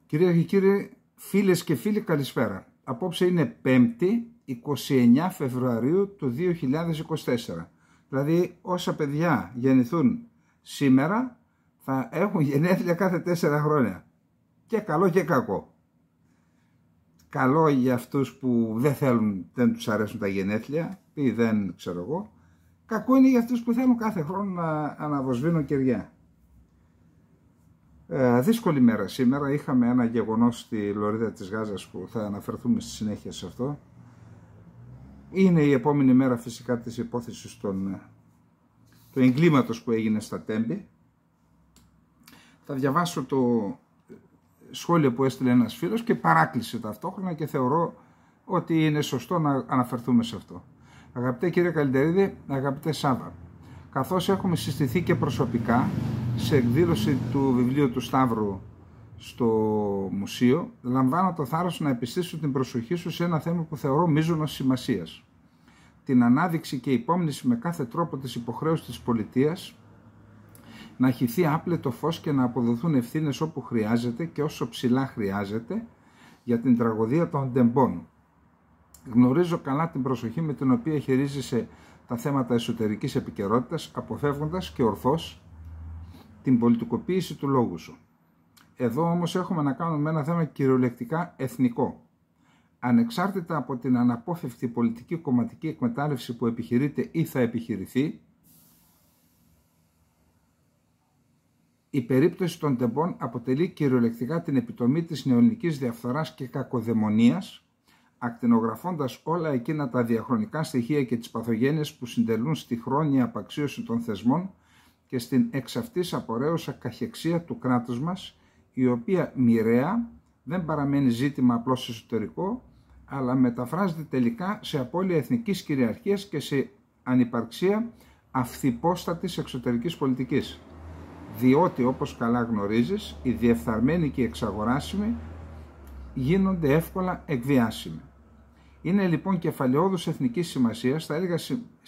Κυρίες και κύριοι, φίλες και φίλοι, καλησπέρα. Απόψε είναι 5η, 29 Φεβρουαρίου του 2024. Δηλαδή, όσα παιδιά γεννηθούν σήμερα θα έχουν γενέθλια κάθε 4 χρόνια. Και καλό και κακό. Καλό για αυτούς που δεν τους αρέσουν τα γενέθλια ή δεν ξέρω εγώ. Κακό είναι για αυτούς που θέλουν κάθε χρόνο να αναβοσβήνουν κεριά. Δύσκολη μέρα σήμερα. Είχαμε ένα γεγονός στη Λωρίδα της Γάζας που θα αναφερθούμε στη συνέχεια σε αυτό. Είναι η επόμενη μέρα φυσικά της υπόθεσης του εγκλήματος που έγινε στα Τέμπη. Θα διαβάσω το σχόλιο που έστειλε ένας φίλος και παράκληση ταυτόχρονα και θεωρώ ότι είναι σωστό να αναφερθούμε σε αυτό. Αγαπητέ κύριε Καλυτερίδη, αγαπητέ Σάβα, καθώς έχουμε συστηθεί και προσωπικά σε εκδήλωση του βιβλίου του Σταύρου στο μουσείο, λαμβάνω το θάρρος να επιστήσω την προσοχή σου σε ένα θέμα που θεωρώ μείζωνος σημασίας. Την ανάδειξη και υπόμνηση με κάθε τρόπο της υποχρέωσης της πολιτείας να χυθεί άπλετο φως και να αποδοθούν ευθύνες όπου χρειάζεται και όσο ψηλά χρειάζεται για την τραγωδία των Τεμπών. Γνωρίζω καλά την προσοχή με την οποία χειρίζεσαι τα θέματα εσωτερικής επικαιρότητας, αποφεύγοντας και ορθώς την πολιτικοποίηση του λόγου σου. Εδώ όμως έχουμε να κάνουμε με ένα θέμα κυριολεκτικά εθνικό. Ανεξάρτητα από την αναπόφευκτη πολιτική κομματική εκμετάλλευση που επιχειρείται ή θα επιχειρηθεί, η περίπτωση των Τεμπών αποτελεί κυριολεκτικά την επιτομή της νεοελληνικής διαφθοράς και κακοδαιμονίας, ακτινογραφώντας όλα εκείνα τα διαχρονικά στοιχεία και τις παθογένειες που συντελούν στη χρόνια απαξίωση των θεσμών και στην εξ αυτής απορρέουσα καχεξία του κράτους μας, η οποία μοιραία δεν παραμένει ζήτημα απλώς εσωτερικό, αλλά μεταφράζεται τελικά σε απώλεια εθνικής κυριαρχίας και σε ανυπαρξία αυθυπόστατης εξωτερικής πολιτικής. Διότι, όπως καλά γνωρίζεις, οι διεφθαρμένοι και οι εξαγοράσιμοι γίνονται εύκολα εκβιάσιμοι. Είναι λοιπόν κεφαλαιόδους εθνικής σημασίας, θα έλεγα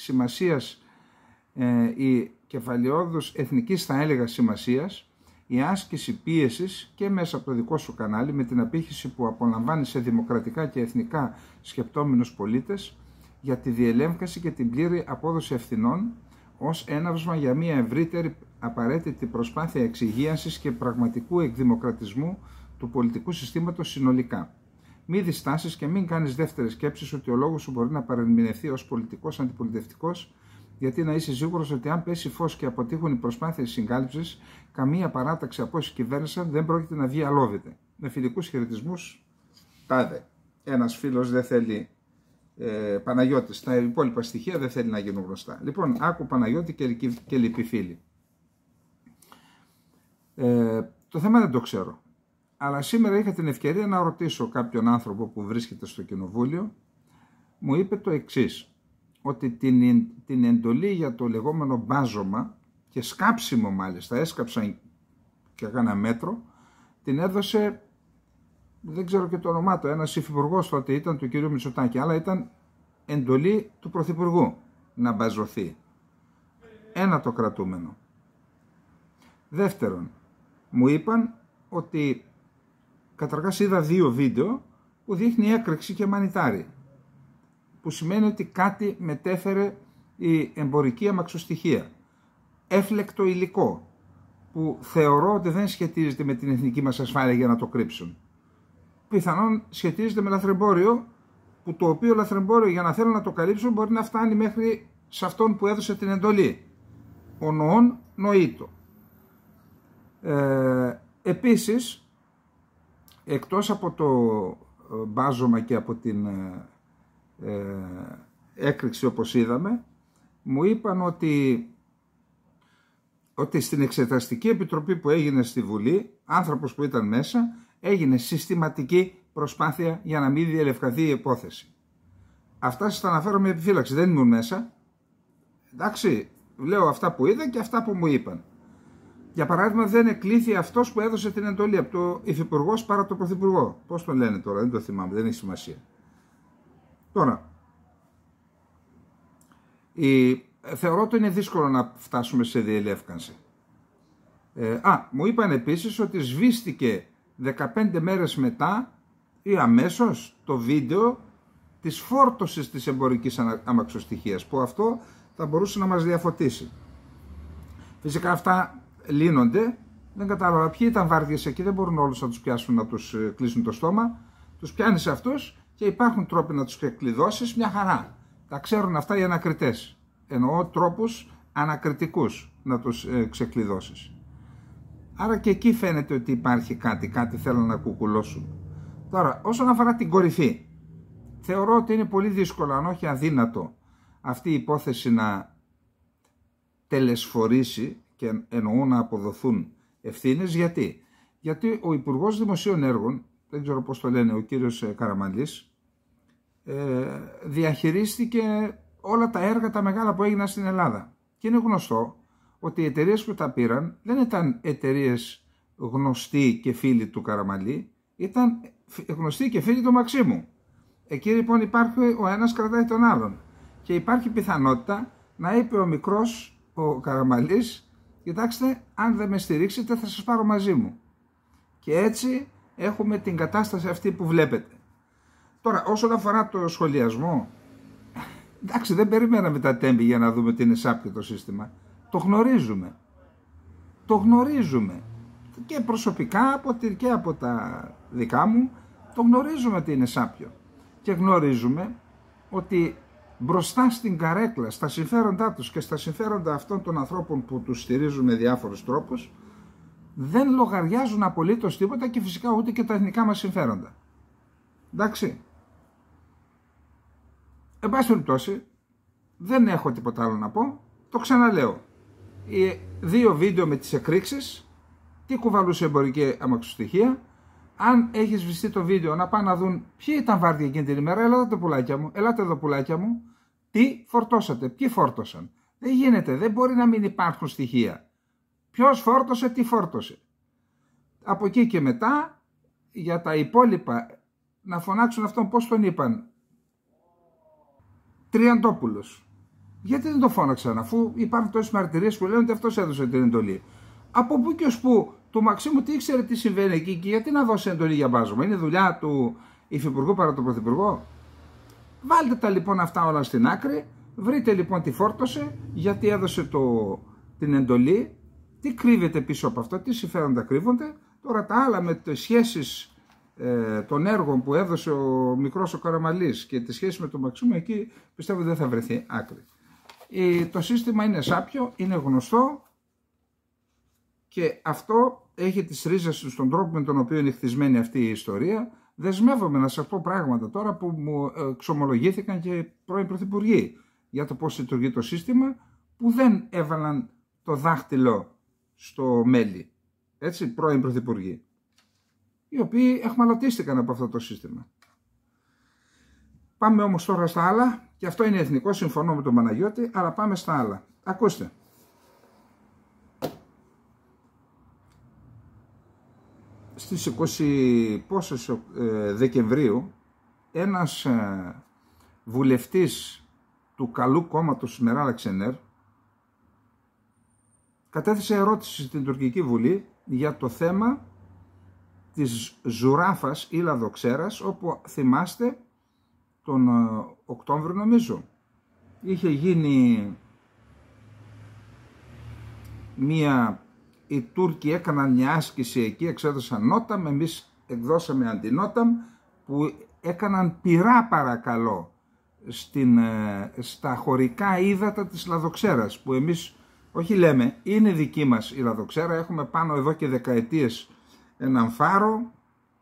η κεφαλαιόδους εθνικής θα έλεγα σημασίας, η άσκηση πίεσης και μέσα από το δικό σου κανάλι με την απήχηση που απολαμβάνει σε δημοκρατικά και εθνικά σκεπτόμενους πολίτες για τη διελεύκαση και την πλήρη απόδοση ευθυνών ως έναυσμα για μια ευρύτερη απαραίτητη προσπάθεια εξυγίανσης και πραγματικού εκδημοκρατισμού του πολιτικού συστήματος συνολικά. Μη διστάσεις και μην κάνεις δεύτερες σκέψεις ότι ο λόγος σου μπορεί να παρεμηνευθεί ως πολιτικός αντιπολιτευτικός, γιατί να είσαι σίγουρος ότι αν πέσει φως και αποτύχουν οι προσπάθειες συγκάλυψης, καμία παράταξη από όσοι κυβέρνησαν δεν πρόκειται να βγει αλόβητη. Με φιλικούς χαιρετισμούς, τάδε. Ένας φίλος δεν θέλει Παναγιώτης. Τα υπόλοιπα στοιχεία δεν θέλει να γίνουν γνωστά. Λοιπόν, άκου Παναγιώτη και λοιποί φίλοι. Το θέμα δεν το ξέρω. Αλλά σήμερα είχα την ευκαιρία να ρωτήσω κάποιον άνθρωπο που βρίσκεται στο κοινοβούλιο. Μου είπε το εξής, ότι την εντολή για το λεγόμενο μπάζωμα και σκάψιμο μάλιστα, έσκαψαν και έκανα μέτρο, την έδωσε, δεν ξέρω και το όνομά του, ένας υφυπουργός τότε ήταν του κ. Μητσοτάκη, αλλά ήταν εντολή του Πρωθυπουργού να μπαζωθεί. Ένα το κρατούμενο. Δεύτερον, μου είπαν ότι καταρχάς είδα 2 βίντεο που δείχνει έκρηξη και μανιτάρι, που σημαίνει ότι κάτι μετέφερε η εμπορική αμαξοστοιχεία. Έφλεκτο υλικό, που θεωρώ ότι δεν σχετίζεται με την εθνική μας ασφάλεια για να το κρύψουν. Πιθανόν σχετίζεται με λαθρεμπόριο, που το οποίο λαθρεμπόριο για να θέλουν να το καλύψουν μπορεί να φτάνει μέχρι σε αυτόν που έδωσε την εντολή. Ο νοών νοήτο. Επίσης, εκτός από το μπάζωμα και από την έκρηξη όπως είδαμε, μου είπαν ότι στην Εξεταστική Επιτροπή που έγινε στη Βουλή, άνθρωπος που ήταν μέσα, έγινε συστηματική προσπάθεια για να μην διελευκαθεί η υπόθεση. Αυτά σας τα αναφέρω με επιφύλαξη, δεν ήμουν μέσα. Εντάξει, λέω αυτά που είδα και αυτά που μου είπαν. Για παράδειγμα, δεν εκλήθη αυτός που έδωσε την εντολή από το υφυπουργός παρά το πρωθυπουργό. Πώς τον λένε τώρα, δεν το θυμάμαι, δεν έχει σημασία. Τώρα, θεωρώ ότι είναι δύσκολο να φτάσουμε σε διελεύκανση. Μου είπαν επίσης ότι σβήστηκε 15 μέρες μετά ή αμέσως το βίντεο της φόρτωσης της εμπορικής αμαξοστοιχείας, που αυτό θα μπορούσε να μας διαφωτίσει. Φυσικά αυτά λύνονται. Δεν κατάλαβα ποιοι ήταν βάρδιες εκεί, δεν μπορούν όλους να τους πιάσουν, να τους κλείσουν το στόμα. Τους πιάνεις αυτούς και υπάρχουν τρόποι να τους κλειδώσεις, μια χαρά. Τα ξέρουν αυτά οι ανακριτές. Εννοώ τρόπους ανακριτικούς να τους ξεκλειδώσεις. Άρα και εκεί φαίνεται ότι υπάρχει κάτι θέλουν να κουκουλώσουν. Τώρα, όσον αφορά την κορυφή, θεωρώ ότι είναι πολύ δύσκολο, αν όχι αδύνατο, αυτή η υπόθεση να τελεσφορήσει, και εννοώ να αποδοθούν ευθύνες. Γιατί ο Υπουργός Δημοσίων Έργων, δεν ξέρω πώς το λένε, ο κύριος Καραμανλής, διαχειρίστηκε όλα τα έργα τα μεγάλα που έγιναν στην Ελλάδα. Και είναι γνωστό ότι οι εταιρείες που τα πήραν δεν ήταν εταιρείες γνωστοί και φίλοι του Καραμανλή, ήταν γνωστοί και φίλοι του Μαξίμου. Εκεί λοιπόν υπάρχει ο ένας κρατάει τον άλλον. Και υπάρχει πιθανότητα να είπε ο μικρός, ο Καραμανλής, κοιτάξτε, αν δεν με στηρίξετε θα σας πάρω μαζί μου. Και έτσι έχουμε την κατάσταση αυτή που βλέπετε. Τώρα, όσον αφορά το σχολιασμό, εντάξει, δεν περιμέναμε τα τέμπη για να δούμε τι είναι σάπιο το σύστημα. Το γνωρίζουμε. Το γνωρίζουμε. Και προσωπικά και από τα δικά μου, το γνωρίζουμε ότι είναι σάπιο. Και γνωρίζουμε ότι μπροστά στην καρέκλα, στα συμφέροντά τους και στα συμφέροντα αυτών των ανθρώπων που τους στηρίζουν με διάφορους τρόπους, δεν λογαριάζουν απολύτως τίποτα και φυσικά ούτε και τα εθνικά μας συμφέροντα. Εντάξει. Εν πάση περιπτώσει, δεν έχω τίποτα άλλο να πω. Το ξαναλέω. Οι 2 βίντεο με τις εκρήξεις, τι κουβαλούσε εμπορική αμαξοστοιχεία. Αν έχει σβηστεί το βίντεο, να πάνε να δουν ποιοι ήταν βάρδια εκείνη την ημέρα. Ελάτε πουλάκια μου, ελάτε εδώ πουλάκια μου. Τι φορτώσατε, ποιοι φόρτωσαν. Δεν γίνεται, δεν μπορεί να μην υπάρχουν στοιχεία. Ποιος φόρτωσε, τι φόρτωσε. Από εκεί και μετά, για τα υπόλοιπα, να φωνάξουν αυτόν, πώς τον είπαν, Τριαντόπουλος. Γιατί δεν το φώναξαν, αφού υπάρχουν τόσες μαρτυρίες που λένε ότι αυτός έδωσε την εντολή. Από πού και ως πού, του Μαξίμου τι ήξερε τι συμβαίνει εκεί και γιατί να δώσει εντολή για μπάζωμα. Είναι δουλειά του Υφυπουργού παρά του Πρωθυπουργό. Βάλτε τα λοιπόν αυτά όλα στην άκρη, βρείτε λοιπόν τι φόρτωσε, γιατί έδωσε την εντολή, τι κρύβεται πίσω από αυτό, τι συμφέροντα κρύβονται. Τώρα τα άλλα με τις σχέσεις των έργων που έδωσε ο μικρός ο Καραμανλής και τις σχέσεις με τον Μαξίμου, εκεί πιστεύω δεν θα βρεθεί άκρη. Το σύστημα είναι σάπιο, είναι γνωστό και αυτό έχει τις ρίζες του στον τρόπο με τον οποίο είναι χτισμένη αυτή η ιστορία. Δεσμεύομαι να σας πω πράγματα τώρα που μου εξομολογήθηκαν και πρώην πρωθυπουργοί για το πώς λειτουργεί το σύστημα, που δεν έβαλαν το δάχτυλο στο μέλι. Έτσι, πρώην πρωθυπουργοί, οι οποίοι εχμαλωτίστηκαν από αυτό το σύστημα. Πάμε όμως τώρα στα άλλα, και αυτό είναι εθνικό, συμφωνώ με τον Παναγιώτη, αλλά πάμε στα άλλα. Ακούστε. Στις 20 Δεκεμβρίου ένας βουλευτής του καλού κόμματος Μεράλ Αξενέρ κατέθεσε ερώτηση στην Τουρκική Βουλή για το θέμα της Ζουράφας ή Λαδοξέρας, όπου θυμάστε τον Οκτώβριο νομίζω είχε γίνει οι Τούρκοι έκαναν μια άσκηση εκεί, εξέδωσαν νόταμ, εμείς εκδώσαμε αντινόταμ, που έκαναν πυρά παρακαλώ στα χωρικά ύδατα της Λαδοξέρας, που εμείς όχι λέμε, είναι δική μας η Λαδοξέρα, έχουμε πάνω εδώ και δεκαετίες έναν φάρο,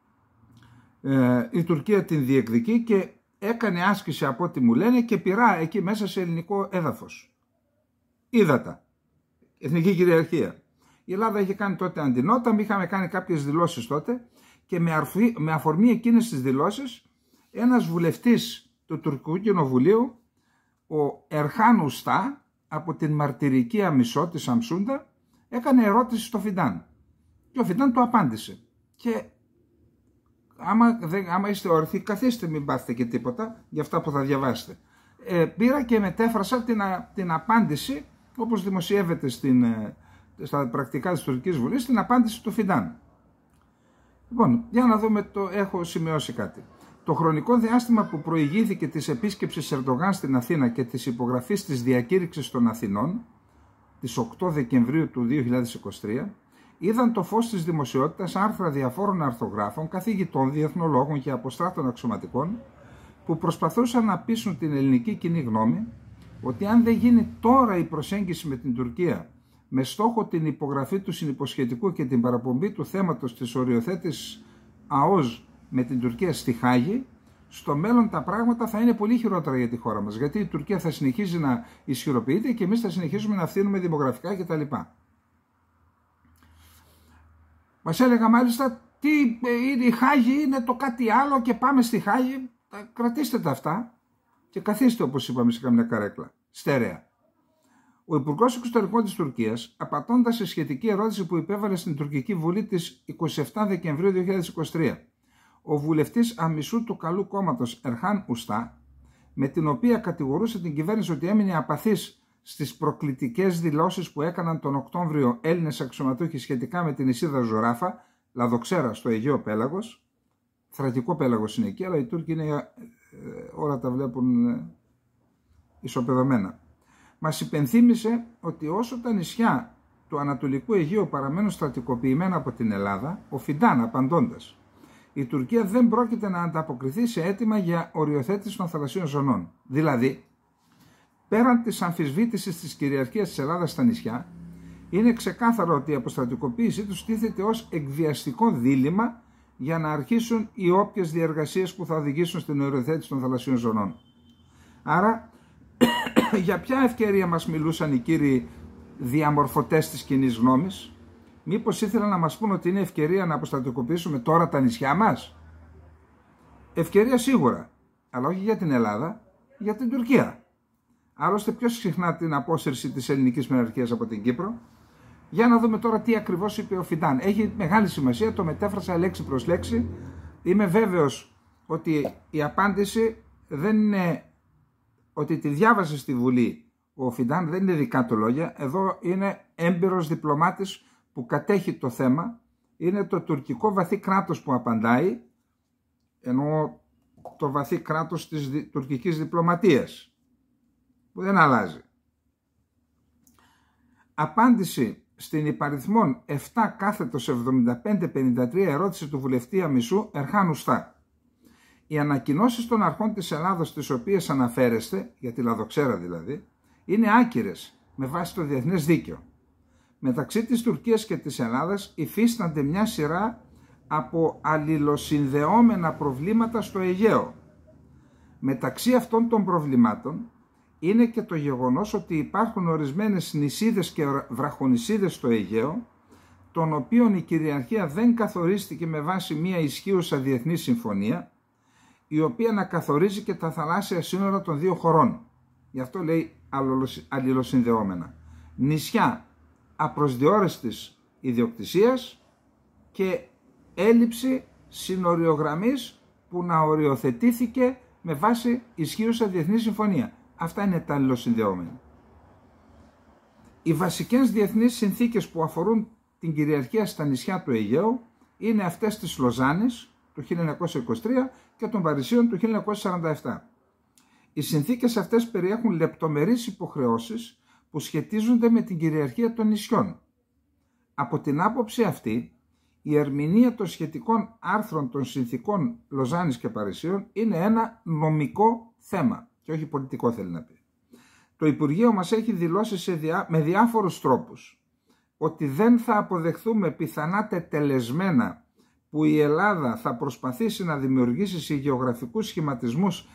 η Τουρκία την διεκδικεί και έκανε άσκηση από ό,τι μου λένε και πυρά εκεί μέσα σε ελληνικό έδαφος. Ύδατα, εθνική κυριαρχία. Η Ελλάδα είχε κάνει τότε αντινόταμ, είχαμε κάνει κάποιες δηλώσεις τότε και με αφορμή εκείνες τις δηλώσεις ένας βουλευτής του Τουρκικού Κοινοβουλίου, ο Ερχάν Ουστά, από την μαρτυρική Αμισό της Σαμσούντα, έκανε ερώτηση στο Φιντάν και ο Φιντάν του απάντησε. Και άμα είστε όρθιοι, καθίστε, μην πάθετε και τίποτα για αυτά που θα διαβάσετε. Πήρα και μετέφρασα την απάντηση, όπως δημοσιεύεται στα πρακτικά της Τουρκικής Βουλής, την απάντηση του Φιντάν. Λοιπόν, για να δούμε, έχω σημειώσει κάτι. Το χρονικό διάστημα που προηγήθηκε της επίσκεψης Ερντογάν στην Αθήνα και της υπογραφής της διακήρυξης των Αθηνών, της 8 Δεκεμβρίου του 2023, είδαν το φως της δημοσιότητας άρθρα διαφόρων αρθρογράφων, καθηγητών, διεθνολόγων και αποστράτων αξιωματικών, που προσπαθούσαν να πείσουν την ελληνική κοινή γνώμη ότι αν δεν γίνει τώρα η προσέγγιση με την Τουρκία με στόχο την υπογραφή του συνυποσχετικού και την παραπομπή του θέματος της οριοθέτησης ΑΟΣ με την Τουρκία στη Χάγη, στο μέλλον τα πράγματα θα είναι πολύ χειρότερα για τη χώρα μας, γιατί η Τουρκία θα συνεχίζει να ισχυροποιείται και εμείς θα συνεχίζουμε να φθήνουμε δημογραφικά κτλ. Μας έλεγα μάλιστα, η Χάγη είναι το κάτι άλλο και πάμε στη Χάγη. Κρατήστε τα αυτά και καθίστε, όπως είπαμε, σε καμιά καρέκλα, στέρεα. Ο Υπουργός Εξωτερικών της Τουρκίας, απαντώντας σε σχετική ερώτηση που υπέβαλε στην Τουρκική Βουλή της 27 Δεκεμβρίου 2023, ο βουλευτής αμισού του καλού κόμματος Ερχάν Ουστά, με την οποία κατηγορούσε την κυβέρνηση ότι έμεινε απαθής στις προκλητικές δηλώσεις που έκαναν τον Οκτώβριο Έλληνες αξιωματούχοι σχετικά με την Ισίδα Ζωράφα, λαδοξέρα στο Αιγαίο Πέλαγος. Θρακικό πέλαγος είναι εκεί, αλλά οι Τούρκοι όλα τα βλέπουν ισοπεδωμένα. Μας υπενθύμησε ότι όσο τα νησιά του Ανατολικού Αιγαίου παραμένουν στρατικοποιημένα από την Ελλάδα, ο Φιντάν απαντώντας, η Τουρκία δεν πρόκειται να ανταποκριθεί σε αίτημα για οριοθέτηση των θαλασσίων ζωνών. Δηλαδή, πέραν της αμφισβήτησης της κυριαρχίας της Ελλάδας στα νησιά, είναι ξεκάθαρο ότι η αποστρατικοποίησή τους τίθεται ως εκβιαστικό δίλημμα για να αρχίσουν οι όποιες διεργασίες που θα οδηγήσουν στην οριοθέτηση των θαλασσίων ζωνών. Άρα, για ποια ευκαιρία μας μιλούσαν οι κύριοι διαμορφωτές της κοινής γνώμης? Μήπως ήθελαν να μας πούν ότι είναι ευκαιρία να αποστρατικοποιήσουμε τώρα τα νησιά μας? Ευκαιρία σίγουρα, αλλά όχι για την Ελλάδα, για την Τουρκία. Άλλωστε, ποιος συχνά την απόσυρση της ελληνικής μοναρχίας από την Κύπρο? Για να δούμε τώρα τι ακριβώς είπε ο Φιντάν. Έχει μεγάλη σημασία, το μετέφρασα λέξη προς λέξη. Είμαι βέβαιος ότι η απάντηση δεν είναι ότι τη διάβασε στη Βουλή ο Φιντάν, δεν είναι δικά του λόγια. Εδώ είναι έμπειρος διπλωμάτης που κατέχει το θέμα. Είναι το τουρκικό βαθύ κράτος που απαντάει, ενώ το βαθύ κράτος της τουρκικής διπλωματίας, που δεν αλλάζει. Απάντηση στην υπαριθμόν 7/7553 ερώτηση του βουλευτή αμισού Ερχάν Ουστά. Οι ανακοινώσεις των αρχών της Ελλάδος, τις οποίες αναφέρεστε, για τη λαδοξέρα δηλαδή, είναι άκυρες με βάση το διεθνές δίκαιο. Μεταξύ της Τουρκίας και της Ελλάδας υφίστανται μια σειρά από αλληλοσυνδεόμενα προβλήματα στο Αιγαίο. Μεταξύ αυτών των προβλημάτων είναι και το γεγονός ότι υπάρχουν ορισμένες νησίδες και βραχονησίδες στο Αιγαίο, των οποίων η κυριαρχία δεν καθορίστηκε με βάση μια ισχύουσα διεθνή συμφωνία, η οποία να καθορίζει και τα θαλάσσια σύνορα των δύο χωρών. Γι' αυτό λέει αλληλοσυνδεόμενα. Νησιά απροσδιόριστης ιδιοκτησίας και έλλειψη συνοριογραμμής που να οριοθετήθηκε με βάση ισχύουσα διεθνή συμφωνία. Αυτά είναι τα αλληλοσυνδεόμενα. Οι βασικές διεθνείς συνθήκες που αφορούν την κυριαρχία στα νησιά του Αιγαίου είναι αυτές της Λοζάνης του 1923 και των Παρισίων του 1947. Οι συνθήκες αυτές περιέχουν λεπτομερείς υποχρεώσεις που σχετίζονται με την κυριαρχία των νησιών. Από την άποψη αυτή, η ερμηνεία των σχετικών άρθρων των συνθήκων Λοζάνης και Παρισίων είναι ένα νομικό θέμα και όχι πολιτικό, θέλει να πει. Το Υπουργείο μας έχει δηλώσει με διάφορους τρόπους ότι δεν θα αποδεχθούμε πιθανά τετελεσμένα που η Ελλάδα θα προσπαθήσει να δημιουργήσει σε γεωγραφικούς σχηματισμούς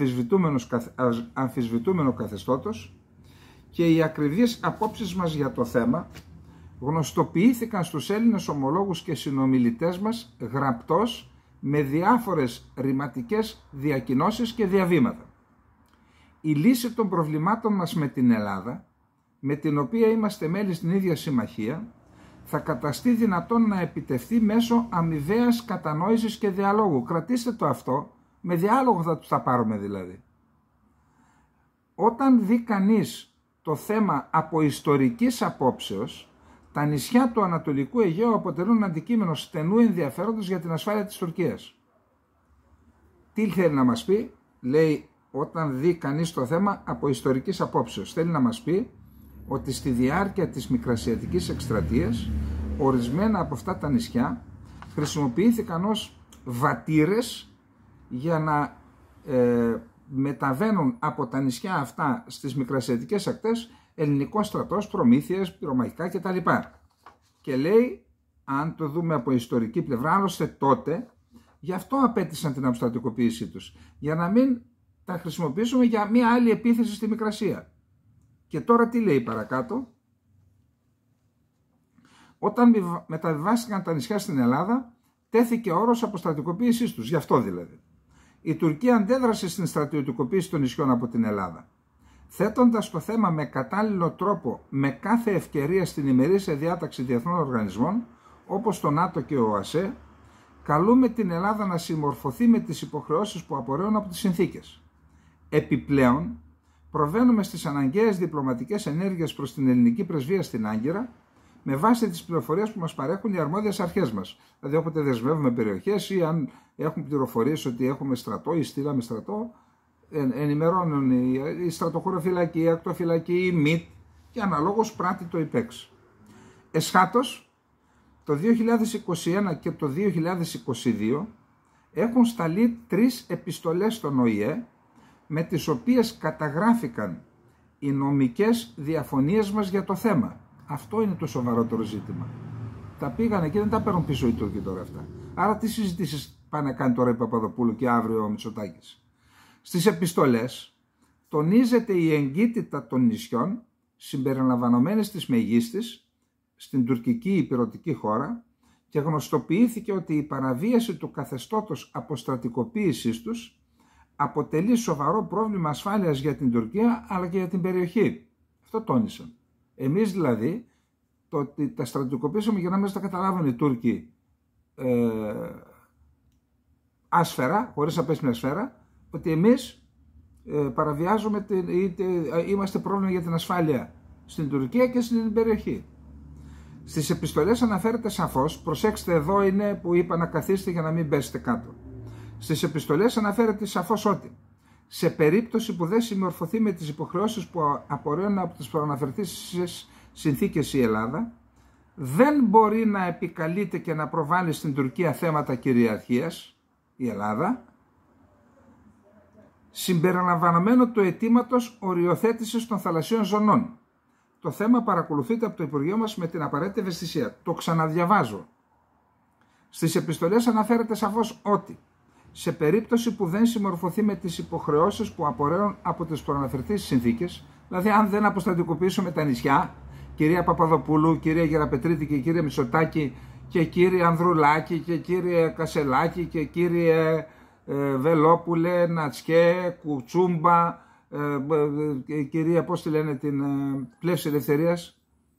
αμφισβητούμενο καθεστώτος, και οι ακριβείς απόψεις μας για το θέμα γνωστοποιήθηκαν στους Έλληνες ομολόγους και συνομιλητές μας γραπτός με διάφορες ρηματικές διακοινώσεις και διαβήματα. Η λύση των προβλημάτων μας με την Ελλάδα, με την οποία είμαστε μέλη στην ίδια συμμαχία, θα καταστεί δυνατόν να επιτευχθεί μέσω αμοιβαίας κατανόησης και διαλόγου. Κρατήστε το αυτό, με διάλογο θα τους τα πάρουμε δηλαδή. Όταν δει κανείς το θέμα από ιστορικής απόψεως, Τα νησιά του Ανατολικού Αιγαίου αποτελούν αντικείμενο στενού ενδιαφέροντος για την ασφάλεια της Τουρκίας. Τι θέλει να μας πει? Λέει, όταν δει κανείς το θέμα από ιστορικής απόψεως, θέλει να μας πει ότι στη διάρκεια της Μικρασιατικής εκστρατείας ορισμένα από αυτά τα νησιά χρησιμοποιήθηκαν ως βατήρες για να μεταβαίνουν από τα νησιά αυτά στις Μικρασιατικές ακτές ελληνικός στρατός, προμήθειες, πυρομαχικά κτλ. Και λέει, αν το δούμε από ιστορική πλευρά, άλλωστε τότε, γι' αυτό απέτησαν την αποστρατικοποίησή τους, για να μην τα χρησιμοποιήσουμε για μια άλλη επίθεση στη Μικρασία. Και τώρα τι λέει παρακάτω? Όταν μεταβιβάστηκαν τα νησιά στην Ελλάδα, τέθηκε όρος αποστρατικοποίησής τους, γι' αυτό δηλαδή. Η Τουρκία αντέδρασε στην στρατιωτικοποίηση των νησιών από την Ελλάδα. Θέτοντας το θέμα με κατάλληλο τρόπο με κάθε ευκαιρία στην ημερήσια διάταξη διεθνών οργανισμών, όπως το ΝΑΤΟ και ο ΟΑΣΕ, καλούμε την Ελλάδα να συμμορφωθεί με τις υποχρεώσεις που απορρέουν από τις συνθήκες. Επιπλέον, προβαίνουμε στις αναγκαίες διπλωματικές ενέργειες προς την ελληνική πρεσβεία στην Άγκυρα, με βάση τις πληροφορίες που μας παρέχουν οι αρμόδιες αρχές μας. Δηλαδή, όποτε δεσμεύουμε περιοχές ή αν έχουν πληροφορίες ότι έχουμε στρατό ή στείλαμε στρατό, ενημερώνουν η στρατοχωροφυλακή, η ακτοφυλακή, η ΜΙΤ και αναλόγως πράττει το ΙΠΕΞ. Εσχάτως, το 2021 και το 2022 έχουν σταλεί 3 επιστολές στον ΟΗΕ με τις οποίες καταγράφηκαν οι νομικές διαφωνίες μας για το θέμα. Αυτό είναι το σοβαρότερο ζήτημα. Τα πήγανε και δεν τα παίρνουν πίσω οι Τούρκοι τώρα αυτά. Άρα τι συζητήσεις πάνε να κάνει τώρα η Παπαδοπούλου και αύριο ο Μητσοτάκης? Στις επιστολές τονίζεται η εγκύτητα των νησιών συμπεριλαμβανομένης της Μεγίστης στην τουρκική υπηρετική χώρα και γνωστοποιήθηκε ότι η παραβίαση του καθεστώτος αποστρατικοποίησης τους αποτελεί σοβαρό πρόβλημα ασφάλειας για την Τουρκία αλλά και για την περιοχή. Αυτό τόνισαν. Εμείς δηλαδή το ότι τα στρατιωτικοποίησαμε για να μην τα καταλάβουν οι Τούρκοι άσφαιρα, χωρίς να πέσει μια σφαίρα, ότι εμείς παραβιάζουμε, είμαστε πρόβλημα για την ασφάλεια στην Τουρκία και στην περιοχή. Στις επιστολές αναφέρεται σαφώς, προσέξτε εδώ είναι που είπα να καθίσετε για να μην πέσετε κάτω. Στις επιστολές αναφέρεται σαφώς ότι σε περίπτωση που δεν συμμορφωθεί με τις υποχρεώσεις που απορρέουν από τις προαναφερθήσεις συνθήκες η Ελλάδα, δεν μπορεί να επικαλείται και να προβάλλει στην Τουρκία θέματα κυριαρχίας η Ελλάδα, συμπεριλαμβανομένου του αιτήματος οριοθέτησης των θαλασσίων ζωνών. Το θέμα παρακολουθείται από το Υπουργείο μας με την απαραίτητη ευαισθησία. Το ξαναδιαβάζω. Στις επιστολές αναφέρεται σαφώς ότι σε περίπτωση που δεν συμμορφωθεί με τις υποχρεώσεις που απορρέουν από τις προαναφερθείς συνθήκες, δηλαδή αν δεν αποστρατικοποιήσουμε τα νησιά, κυρία Παπαδοπούλου, κυρία Γεραπετρίτη και κύριε Μητσοτάκη και κύριε Ανδρουλάκη και κύριε Κασελάκη και κύριε Βελόπουλε, Νατσκέ, Κουτσούμπα, κυρία πώς τη λένε την Πλεύση Ελευθερίας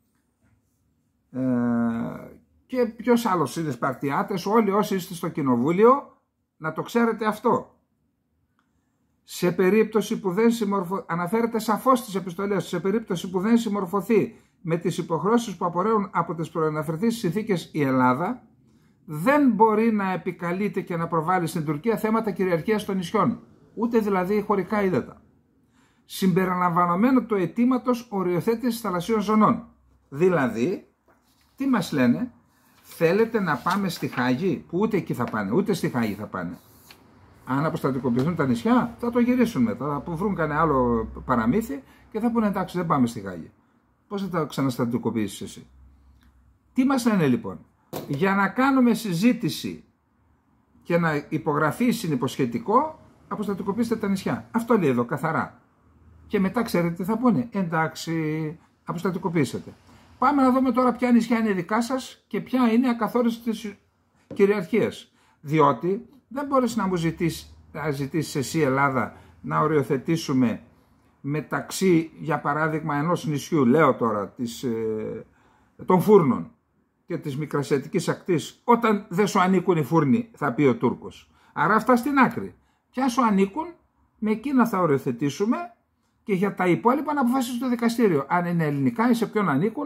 και ποιος άλλος είναι Σπαρτιάτες, όλοι όσοι είστε στο κοινοβούλιο, να το ξέρετε αυτό. Σε περίπτωση που δεν αναφέρεται σαφώς στις επιστολές, σε περίπτωση που δεν συμμορφωθεί με τις υποχρεώσεις που απορρέουν από τις προαναφερθείς συνθήκες η Ελλάδα, δεν μπορεί να επικαλείται και να προβάλλει στην Τουρκία θέματα κυριαρχίας των νησιών, ούτε δηλαδή χωρικά ύδατα. Συμπεριλαμβανομένου του αιτήματος οριοθέτησης θαλασσίων ζωνών. Δηλαδή, τι μας λένε, θέλετε να πάμε στη Χάγη, που ούτε εκεί θα πάνε, ούτε στη Χάγη θα πάνε. Αν αποστρατικοποιηθούν τα νησιά, θα το γυρίσουν μετά, θα βρουν κανένα άλλο παραμύθι και θα πούνε εντάξει δεν πάμε στη Χάγη. Πώς θα τα ξαναστρατικοποιήσεις εσύ? Τι μας λένε λοιπόν? Για να κάνουμε συζήτηση και να υπογραφεί συνυποσχετικό, αποστρατικοποιήστε τα νησιά. Αυτό λέει εδώ καθαρά. Και μετά ξέρετε τι θα πούνε? Εντάξει, αποστρατικοποιήσετε. Πάμε να δούμε τώρα ποια νησιά είναι δικά σας και ποια είναι ακαθόριστης κυριαρχίας. Διότι δεν μπορείς να μου ζητήσεις εσύ Ελλάδα να οριοθετήσουμε μεταξύ, για παράδειγμα, ενός νησιού, λέω τώρα, των Φούρνων και της Μικρασιατικής ακτής, όταν δεν σου ανήκουν οι Φούρνοι, θα πει ο Τούρκος. Άρα αυτά στην άκρη. Ποια σου ανήκουν, με εκείνα θα οριοθετήσουμε και για τα υπόλοιπα να αποφασίσει το δικαστήριο. Αν είναι ελληνικά ή σε ποιον ανήκουν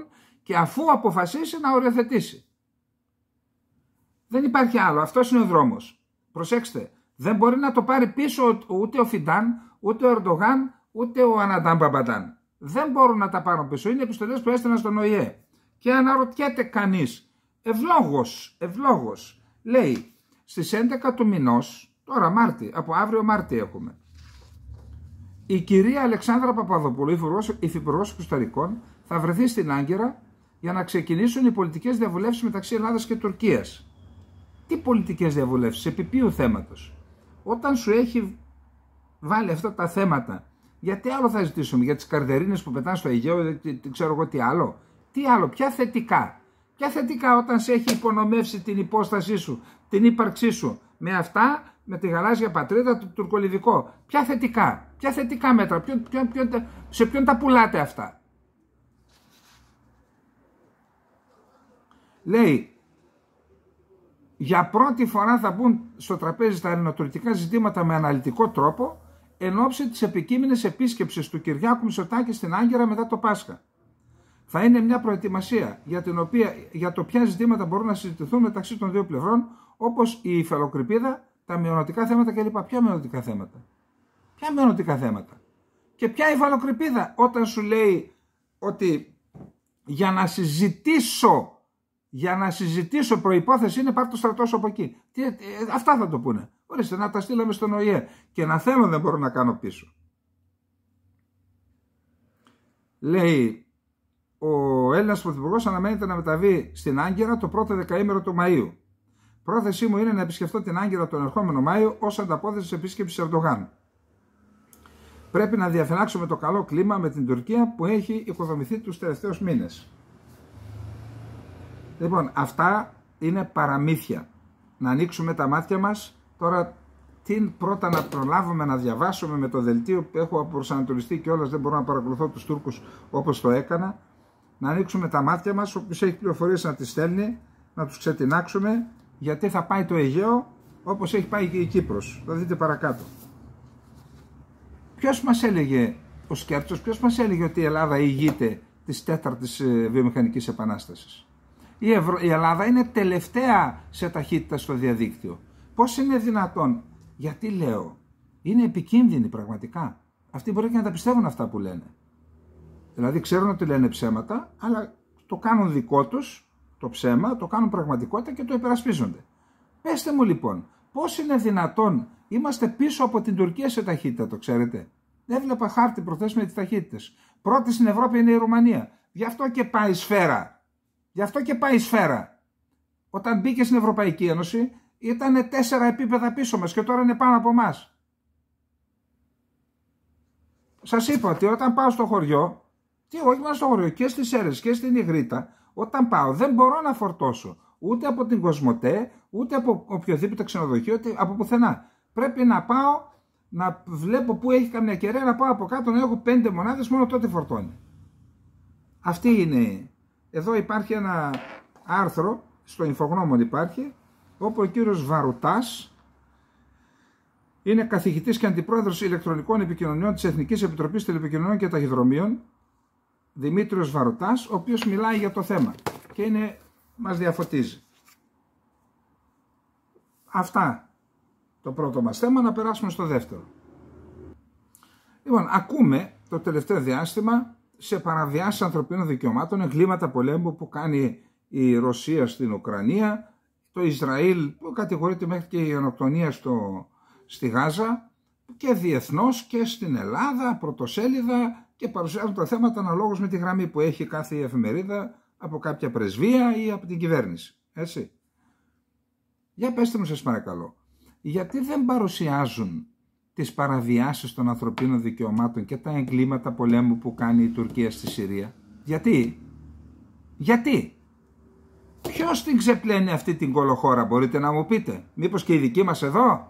και αφού αποφασίσει να οριοθετήσει. Δεν υπάρχει άλλο. Αυτός είναι ο δρόμος. Προσέξτε, δεν μπορεί να το πάρει πίσω ούτε ο Φιντάν, ούτε ο Ερντογάν, ούτε ο Αναντάν Μπαμπαντάν. Δεν μπορούν να τα πάρουν πίσω. Είναι επιστολές που έστειλαν στον ΟΗΕ. Και αναρωτιέται κανείς, ευλόγως, λέει, στις 11 του μηνός, τώρα Μάρτι, από αύριο Μάρτι έχουμε, η κυρία Αλεξάνδρα Παπαδοπούλου, υφυπουργός εξωτερικών, θα βρεθεί στην Άγκυρα για να ξεκινήσουν οι πολιτικές διαβουλεύσεις μεταξύ Ελλάδας και Τουρκίας. Τι πολιτικές διαβουλεύσεις, επί ποιου θέματος? Όταν σου έχει βάλει αυτά τα θέματα, γιατί άλλο θα ζητήσουμε? Για τις καρδερίνες που πετάνε στο Αιγαίο, ξέρω εγώ τι άλλο? Τι άλλο, ποια θετικά? Ποια θετικά όταν σε έχει υπονομεύσει την υπόστασή σου, την ύπαρξή σου με αυτά, με τη γαλάζια πατρίδα, το τουρκολιβικό? Ποια θετικά μέτρα, σε ποιον τα πουλάτε αυτά? Λέει, για πρώτη φορά θα μπουν στο τραπέζι τα ελληνοτουρκικά ζητήματα με αναλυτικό τρόπο εν ώψη της επικείμενης επίσκεψης του Κυριάκου Μητσοτάκη στην Άγκυρα μετά το Πάσχα. Θα είναι μια προετοιμασία για το ποια ζητήματα μπορούν να συζητηθούν μεταξύ των δύο πλευρών, όπως η υφαλοκρηπίδα, τα μειωνοτικά θέματα κλπ. Ποια μειωνοτικά θέματα? Και ποια υφαλοκρηπίδα, όταν σου λέει ότι για να συζητήσω προϋπόθεση είναι πάρ' το στρατό σου από εκεί. Αυτά θα το πούνε. Ορίστε, να τα στείλαμε στον ΟΗΕ και να θέλω δεν μπορώ να κάνω πίσω. Λέει, ο Έλληνας Πρωθυπουργός αναμένεται να μεταβεί στην Άγκυρα το πρώτο δεκαήμερο του Μαΐου. Πρόθεσή μου είναι να επισκεφτώ την Άγκυρα τον ερχόμενο Μάιο ως ανταπόκριση της επίσκεψης Ερντογάν. Πρέπει να διαφυλάξουμε το καλό κλίμα με την Τουρκία που έχει οικοδομηθεί τους τελευταίους μήνες. Λοιπόν, αυτά είναι παραμύθια. Να ανοίξουμε τα μάτια μας. Τώρα, πρώτα να προλάβουμε να διαβάσουμε με το δελτίο που έχω προσανατολιστεί και όλας δεν μπορώ να παρακολουθώ τους Τούρκους όπως το έκανα. Να ανοίξουμε τα μάτια μας, όποιος έχει πληροφορίες να τις στέλνει, να τους ξετινάξουμε, γιατί θα πάει το Αιγαίο όπως έχει πάει και η Κύπρος. Θα δείτε παρακάτω. Ποιος μας έλεγε, ο Σκέρτσος, ποιος μας έλεγε ότι η Ελλάδα ηγείται της 4ης βιομηχανικής επανάστασης? Η Ελλάδα είναι τελευταία σε ταχύτητα στο διαδίκτυο. Πώς είναι δυνατόν? Γιατί λέω, είναι επικίνδυνοι πραγματικά. Αυτοί μπορεί και να τα πιστεύουν αυτά που λένε. Δηλαδή ξέρουν ότι λένε ψέματα, αλλά το κάνουν δικό τους, το ψέμα, το κάνουν πραγματικότητα και το υπερασπίζονται. Πέστε μου λοιπόν, πώς είναι δυνατόν? Είμαστε πίσω από την Τουρκία σε ταχύτητα, το ξέρετε? Έβλεπα χάρτη προχθές με τις ταχύτητες. Πρώτη στην Ευρώπη είναι η Ρουμανία. Γι' αυτό και πάει σφαίρα. Όταν μπήκε στην Ευρωπαϊκή Ένωση ήταν 4 επίπεδα πίσω μας και τώρα είναι πάνω από μας. Σας είπα ότι όταν πάω στο χωριό, όχι μόνο στο χωριό, και στις Σέρρες και στην Ιγρήτα, όταν πάω δεν μπορώ να φορτώσω ούτε από την Κοσμοτέ, ούτε από οποιοδήποτε ξενοδοχείο, ούτε από πουθενά. Πρέπει να πάω να βλέπω που έχει καμιά κεραία, να πάω από κάτω να έχω 5 μονάδες, μόνο τότε φορτώνει. Αυτή είναι. Εδώ υπάρχει ένα άρθρο, στο Ινφογνώμων υπάρχει, όπου ο κύριος Βαρουτάς είναι καθηγητής και αντιπρόεδρος ηλεκτρονικών επικοινωνιών της Εθνικής Επιτροπής Τηλεπικοινωνιών και Ταχυδρομείων, Δημήτριος Βαρουτάς, ο οποίος μιλάει για το θέμα και μας διαφωτίζει. Αυτά το πρώτο μας θέμα, να περάσουμε στο δεύτερο. Λοιπόν, ακούμε το τελευταίο διάστημα σε παραβιάσεις ανθρωπίνων δικαιωμάτων, εγκλήματα πολέμου που κάνει η Ρωσία στην Ουκρανία, το Ισραήλ που κατηγορείται μέχρι και η γενοκτονία στη Γάζα, και διεθνώς και στην Ελλάδα, πρωτοσέλιδα, και παρουσιάζουν τα θέματα αναλόγως με τη γραμμή που έχει κάθε εφημερίδα από κάποια πρεσβεία ή από την κυβέρνηση. Έτσι. Για πέστε μου σας παρακαλώ, γιατί δεν παρουσιάζουν τις παραβιάσεις των ανθρωπίνων δικαιωμάτων και τα εγκλήματα πολέμου που κάνει η Τουρκία στη Συρία? Γιατί? Ποιος την ξεπλένει αυτή την κολοχώρα, μπορείτε να μου πείτε? Μήπως και η δική μας εδώ?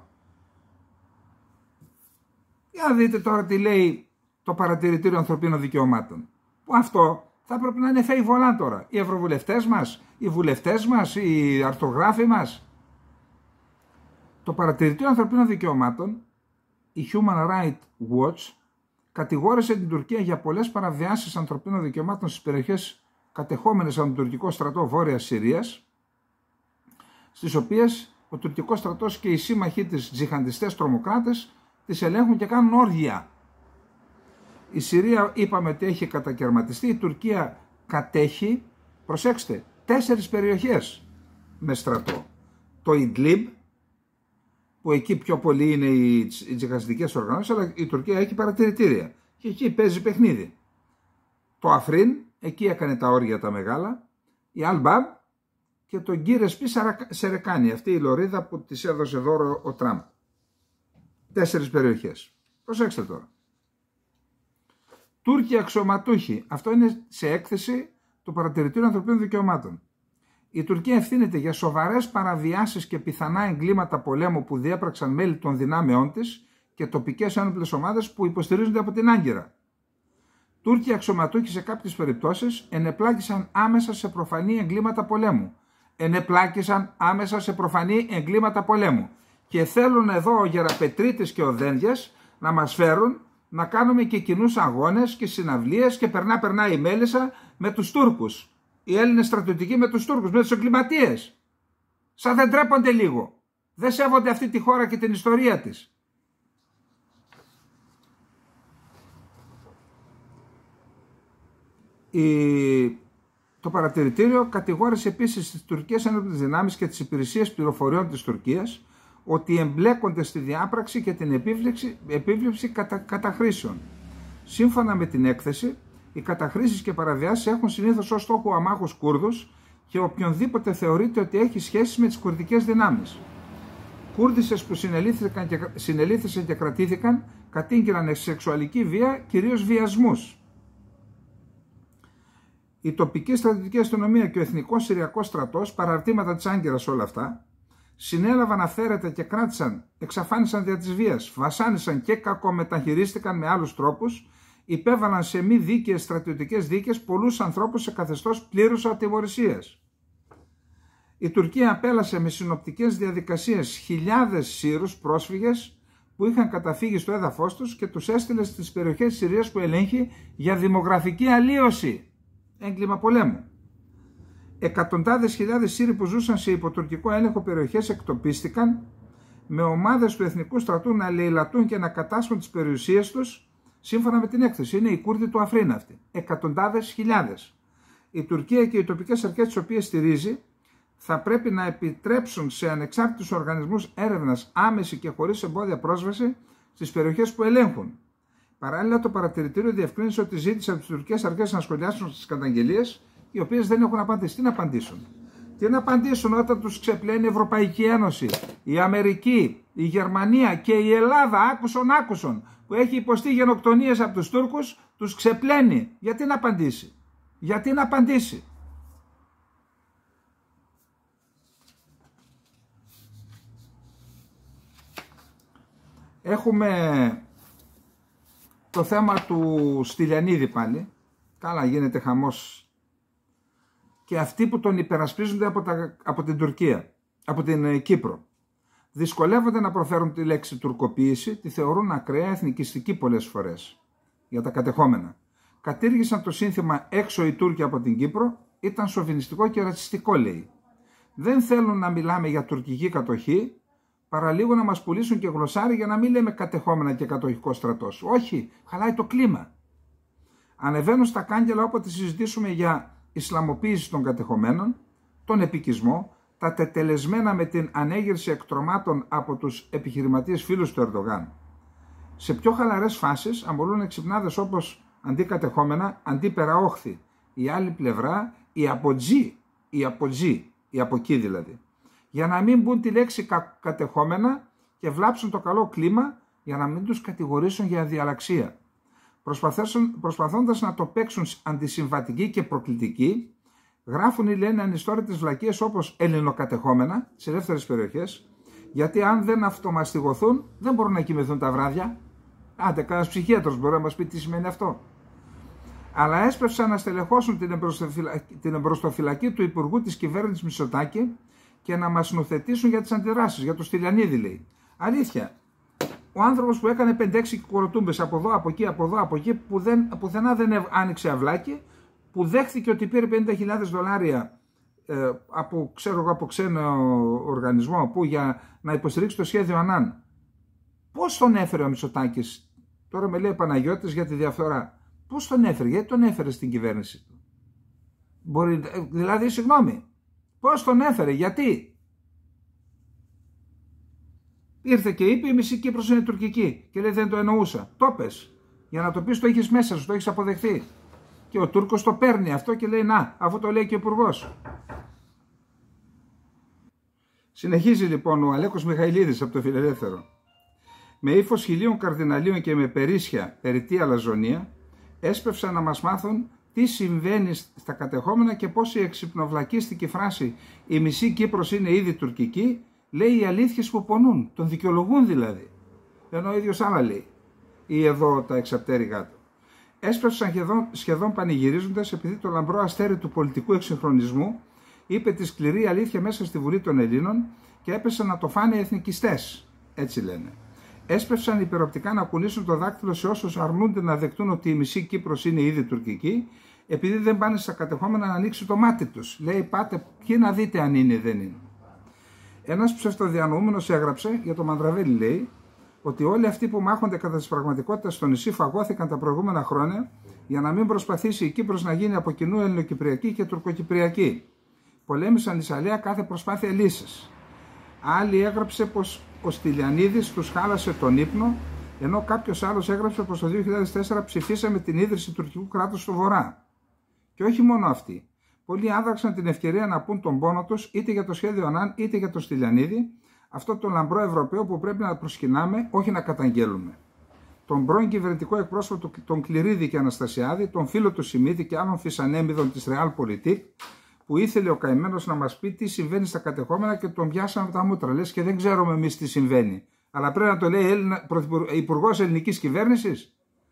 Για δείτε τώρα τι λέει το Παρατηρητήριο Ανθρωπίνων Δικαιωμάτων. Που αυτό θα πρέπει να είναι φεϊβολά τώρα. Οι ευρωβουλευτές μας, οι βουλευτές μας, οι αρθρογράφοι μας. Το Παρατηρητήριο Ανθρωπίνων Δικαιωμάτων, η Human Rights Watch, κατηγόρησε την Τουρκία για πολλές παραβιάσεις ανθρωπίνων δικαιωμάτων στις περιοχές κατεχόμενες από τον τουρκικό στρατό Βόρειας Συρίας, στις οποίες ο τουρκικός στρατός και οι σύμμαχοί της τζιχαντιστές τρομοκράτες τις ελέγχουν και κάνουν όργια. Η Συρία είπαμε ότι έχει κατακαιρματιστεί, η Τουρκία κατέχει, προσέξτε, 4 περιοχές με στρατό. Το Ιντλίμπ, που εκεί πιο πολύ είναι οι τζιχαντιστικές οργανώσεις, αλλά η Τουρκία έχει παρατηρητήρια και εκεί παίζει παιχνίδι. Το Αφρίν, εκεί έκανε τα όργια τα μεγάλα, η Αλμπάμπ και το Γκίρεσπι Σερεκάνη, αυτή η λωρίδα που της έδωσε δώρο ο Τραμπ. 4 περιοχές. Προσέξτε τώρα. Τούρκοι αξιωματούχοι. Αυτό είναι σε έκθεση του Παρατηρητήριου Ανθρωπίνων Δικαιωμάτων. Η Τουρκία ευθύνεται για σοβαρές παραβιάσεις και πιθανά εγκλήματα πολέμου που διέπραξαν μέλη των δυνάμεών της και τοπικές ένοπλες ομάδες που υποστηρίζονται από την Άγκυρα. Τούρκοι αξιωματούχοι σε κάποιες περιπτώσεις ενεπλάκησαν άμεσα σε προφανή εγκλήματα πολέμου. Και θέλουν εδώ ο Γεραπετρίτης και ο Δένδιας να μας φέρουν να κάνουμε και κοινούς αγώνες και συναυλίες και περνά η Μέλισσα με τους Τούρκους. Οι Έλληνες στρατιωτικοί με τους Τούρκους, με τους εγκληματίες. Σαν δεν τρέπονται λίγο. Δεν σέβονται αυτή τη χώρα και την ιστορία της. Το παρατηρητήριο κατηγόρησε επίσης τις τουρκικές ένοπλες δυνάμεις και τις υπηρεσίες πληροφοριών της Τουρκίας ότι εμπλέκονται στη διάπραξη και την επίβλεψη καταχρήσεων. Σύμφωνα με την έκθεση, οι καταχρήσεις και παραβιάσεις έχουν συνήθως ως στόχο αμάχους Κούρδους και οποιονδήποτε θεωρείται ότι έχει σχέση με τις κουρδικές δυνάμεις. Κούρδισσες που συνελήφθησαν και κρατήθηκαν κατήγγειλαν σεξουαλική βία, κυρίως βιασμούς. Η τοπική στρατιωτική αστυνομία και ο Εθνικός Συριακός Στρατός, παραρτήματα της Άγκυρας όλα αυτά, συνέλαβαν αυθαίρετα και κράτησαν, εξαφάνισαν δια της βίας, βασάνισαν και κακομεταχειρίστηκαν με άλλους τρόπους, υπέβαλαν σε μη δίκαιες στρατιωτικές δίκες πολλούς ανθρώπους σε καθεστώς πλήρους ατιμωρησίας. Η Τουρκία απέλασε με συνοπτικές διαδικασίες χιλιάδες Σύρους πρόσφυγες που είχαν καταφύγει στο έδαφος τους και τους έστειλε στις περιοχές της Συρίας που ελέγχει για δημογραφική αλλίωση. Έγκλημα πολέμου. Εκατοντάδες χιλιάδες Σύριοι που ζούσαν σε υποτουρκικό έλεγχο περιοχές εκτοπίστηκαν με ομάδες του Εθνικού Στρατού να λαιλατούν και να κατάσχουν τις περιουσίες τους σύμφωνα με την έκθεση. Είναι οι Κούρδοι του Αφρίν αυτοί. Εκατοντάδες χιλιάδες. Η Τουρκία και οι τοπικές αρχές τις οποίες στηρίζει θα πρέπει να επιτρέψουν σε ανεξάρτητους οργανισμούς έρευνας άμεση και χωρίς εμπόδια πρόσβαση στις περιοχές που ελέγχουν. Παράλληλα, το παρατηρητήριο διευκρίνησε ότι ζήτησε από τις τουρκικές αρχές να σχολιάσουν στις καταγγελίες, οι οποίες δεν έχουν απαντήσει. Τι να απαντήσουν? Τι να απαντήσουν όταν τους ξεπλένει η Ευρωπαϊκή Ένωση, η Αμερική, η Γερμανία και η Ελλάδα, άκουσον, που έχει υποστεί γενοκτονίες από τους Τούρκους, τους ξεπλένει. Γιατί να απαντήσει? Γιατί να απαντήσει? Έχουμε το θέμα του Στυλιανίδη πάλι. Καλά, γίνεται χαμός. Και αυτοί που τον υπερασπίζονται από την Τουρκία, από την Κύπρο, δυσκολεύονται να προφέρουν τη λέξη τουρκοποίηση, τη θεωρούν ακραία, εθνικιστική πολλές φορές για τα κατεχόμενα. Κατήργησαν το σύνθημα «Έξω οι Τούρκοι από την Κύπρο», ήταν σοβινιστικό και ρατσιστικό, λέει. Δεν θέλουν να μιλάμε για τουρκική κατοχή, παρά λίγο να μας πουλήσουν και γλωσσάρι για να μην λέμε κατεχόμενα και κατοχικό στρατός. Όχι, χαλάει το κλίμα. Ανεβαίνουν στα κάγκελα όποτε συζητήσουμε για Ισλαμοποίηση των κατεχομένων, τον επικισμό, τα τετελεσμένα με την ανέγερση εκτρομάτων από τους επιχειρηματίες φίλους του Ερντογάν. Σε πιο χαλαρές φάσεις αμολούν ξυπνάδες όπως αντί κατεχόμενα, αντί περαόχθη. Η άλλη πλευρά, η από εκεί δηλαδή. Για να μην μπουν τη λέξη κατεχόμενα και βλάψουν το καλό κλίμα, για να μην τους κατηγορήσουν για αδιαλαξία. Προσπαθώντας να το παίξουν αντισυμβατικοί και προκλητικοί, γράφουν ή λένε ανιστόρητες βλακίες όπως ελληνοκατεχόμενα σε ελεύθερες περιοχές, γιατί αν δεν αυτομαστιγωθούν δεν μπορούν να κοιμηθούν τα βράδια. Άντε, κανένας ψυχίατρος μπορεί να μας πει τι σημαίνει αυτό. Αλλά έσπευσαν να στελεχώσουν την εμπροστοφυλακή του Υπουργού της Κυβέρνησης Μητσοτάκη και να μας νουθετήσουν για τις αντιδράσεις, για το Στυλιανίδη, λέει. Αλήθεια. Ο άνθρωπος που έκανε 5-6 κοροτούμπες από εδώ, από εκεί, που πουθενά δεν άνοιξε αυλάκι, που δέχθηκε ότι πήρε $50.000 από ξένο οργανισμό για να υποστηρίξει το σχέδιο Ανάν. Πώς τον έφερε ο Μητσοτάκης? Τώρα με λέει ο Παναγιώτης για τη διαφθορά. Πώς τον έφερε? Γιατί τον έφερε στην κυβέρνηση του? Δηλαδή, συγγνώμη, πώς τον έφερε? Γιατί? Ήρθε και είπε η μισή Κύπρος είναι τουρκική και λέει δεν το εννοούσα. Το πες. Για να το πεις το έχεις μέσα σου, το έχεις αποδεχθεί. Και ο Τούρκος το παίρνει αυτό και λέει να, αφού το λέει και ο Υπουργός. Συνεχίζει λοιπόν ο Αλέκος Μιχαηλίδης από το Φιλελεύθερο. Με ύφος 1000 καρδιναλίων και με περίσσια περιττή αλαζονία έσπευσαν να μας μάθουν τι συμβαίνει στα κατεχόμενα και πώς η εξυπνοβλακίστικη φράση «Η μισή Κύπρος είναι ήδη τουρκική» λέει οι αλήθειες που πονούν, τον δικαιολογούν δηλαδή. Ενώ ο ίδιος άλλα λέει. Ή εδώ τα εξαπτέρυγά του. Έσπευσαν σχεδόν πανηγυρίζοντας επειδή το λαμπρό αστέρι του πολιτικού εξυγχρονισμού είπε τη σκληρή αλήθεια μέσα στη Βουλή των Ελλήνων και έπεσαν να το φάνε οι εθνικιστές. Έτσι λένε. Έσπευσαν υπεροπτικά να κουνήσουν το δάκτυλο σε όσους αρνούνται να δεκτούν ότι η μισή Κύπρος είναι ήδη τουρκική, επειδή δεν πάνε στα κατεχόμενα να ανοίξει το μάτι τους. Λέει, πάτε ποιοι να δείτε αν είναι ή δεν είναι. Ένας ψευτοδιανοούμενος έγραψε, για το Μανδραβέλη λέει, ότι όλοι αυτοί που μάχονται κατά της πραγματικότητας στο νησί φαγώθηκαν τα προηγούμενα χρόνια για να μην προσπαθήσει η Κύπρος να γίνει από κοινού ελληνοκυπριακή και τουρκοκυπριακή. Πολέμησαν Ισαλία κάθε προσπάθεια λύσης. Άλλη έγραψε πως ο Στυλιανίδης τους χάλασε τον ύπνο, ενώ κάποιος άλλος έγραψε πως το 2004 ψηφίσαμε την ίδρυση τουρκικού κράτους στο Βορρά. Και όχι μόνο αυτοί. Πολλοί άδραξαν την ευκαιρία να πούν τον πόνο τους είτε για το σχέδιο Ανάν είτε για το Στυλιανίδη, αυτό τον λαμπρό Ευρωπαίο που πρέπει να προσκυνάμε, όχι να καταγγέλουμε. Τον πρώην κυβερνητικό εκπρόσωπο τον Κληρίδη και Αναστασιάδη, τον φίλο του Σιμίδη και άλλων φυσανέμιδων της Realpolitik, που ήθελε ο καημένος να μας πει τι συμβαίνει στα κατεχόμενα και τον πιάσαμε από τα μούτρα. Λες και δεν ξέρουμε εμείς τι συμβαίνει. Αλλά πρέπει να το λέει Υπουργός Ελληνικής Κυβέρνησης.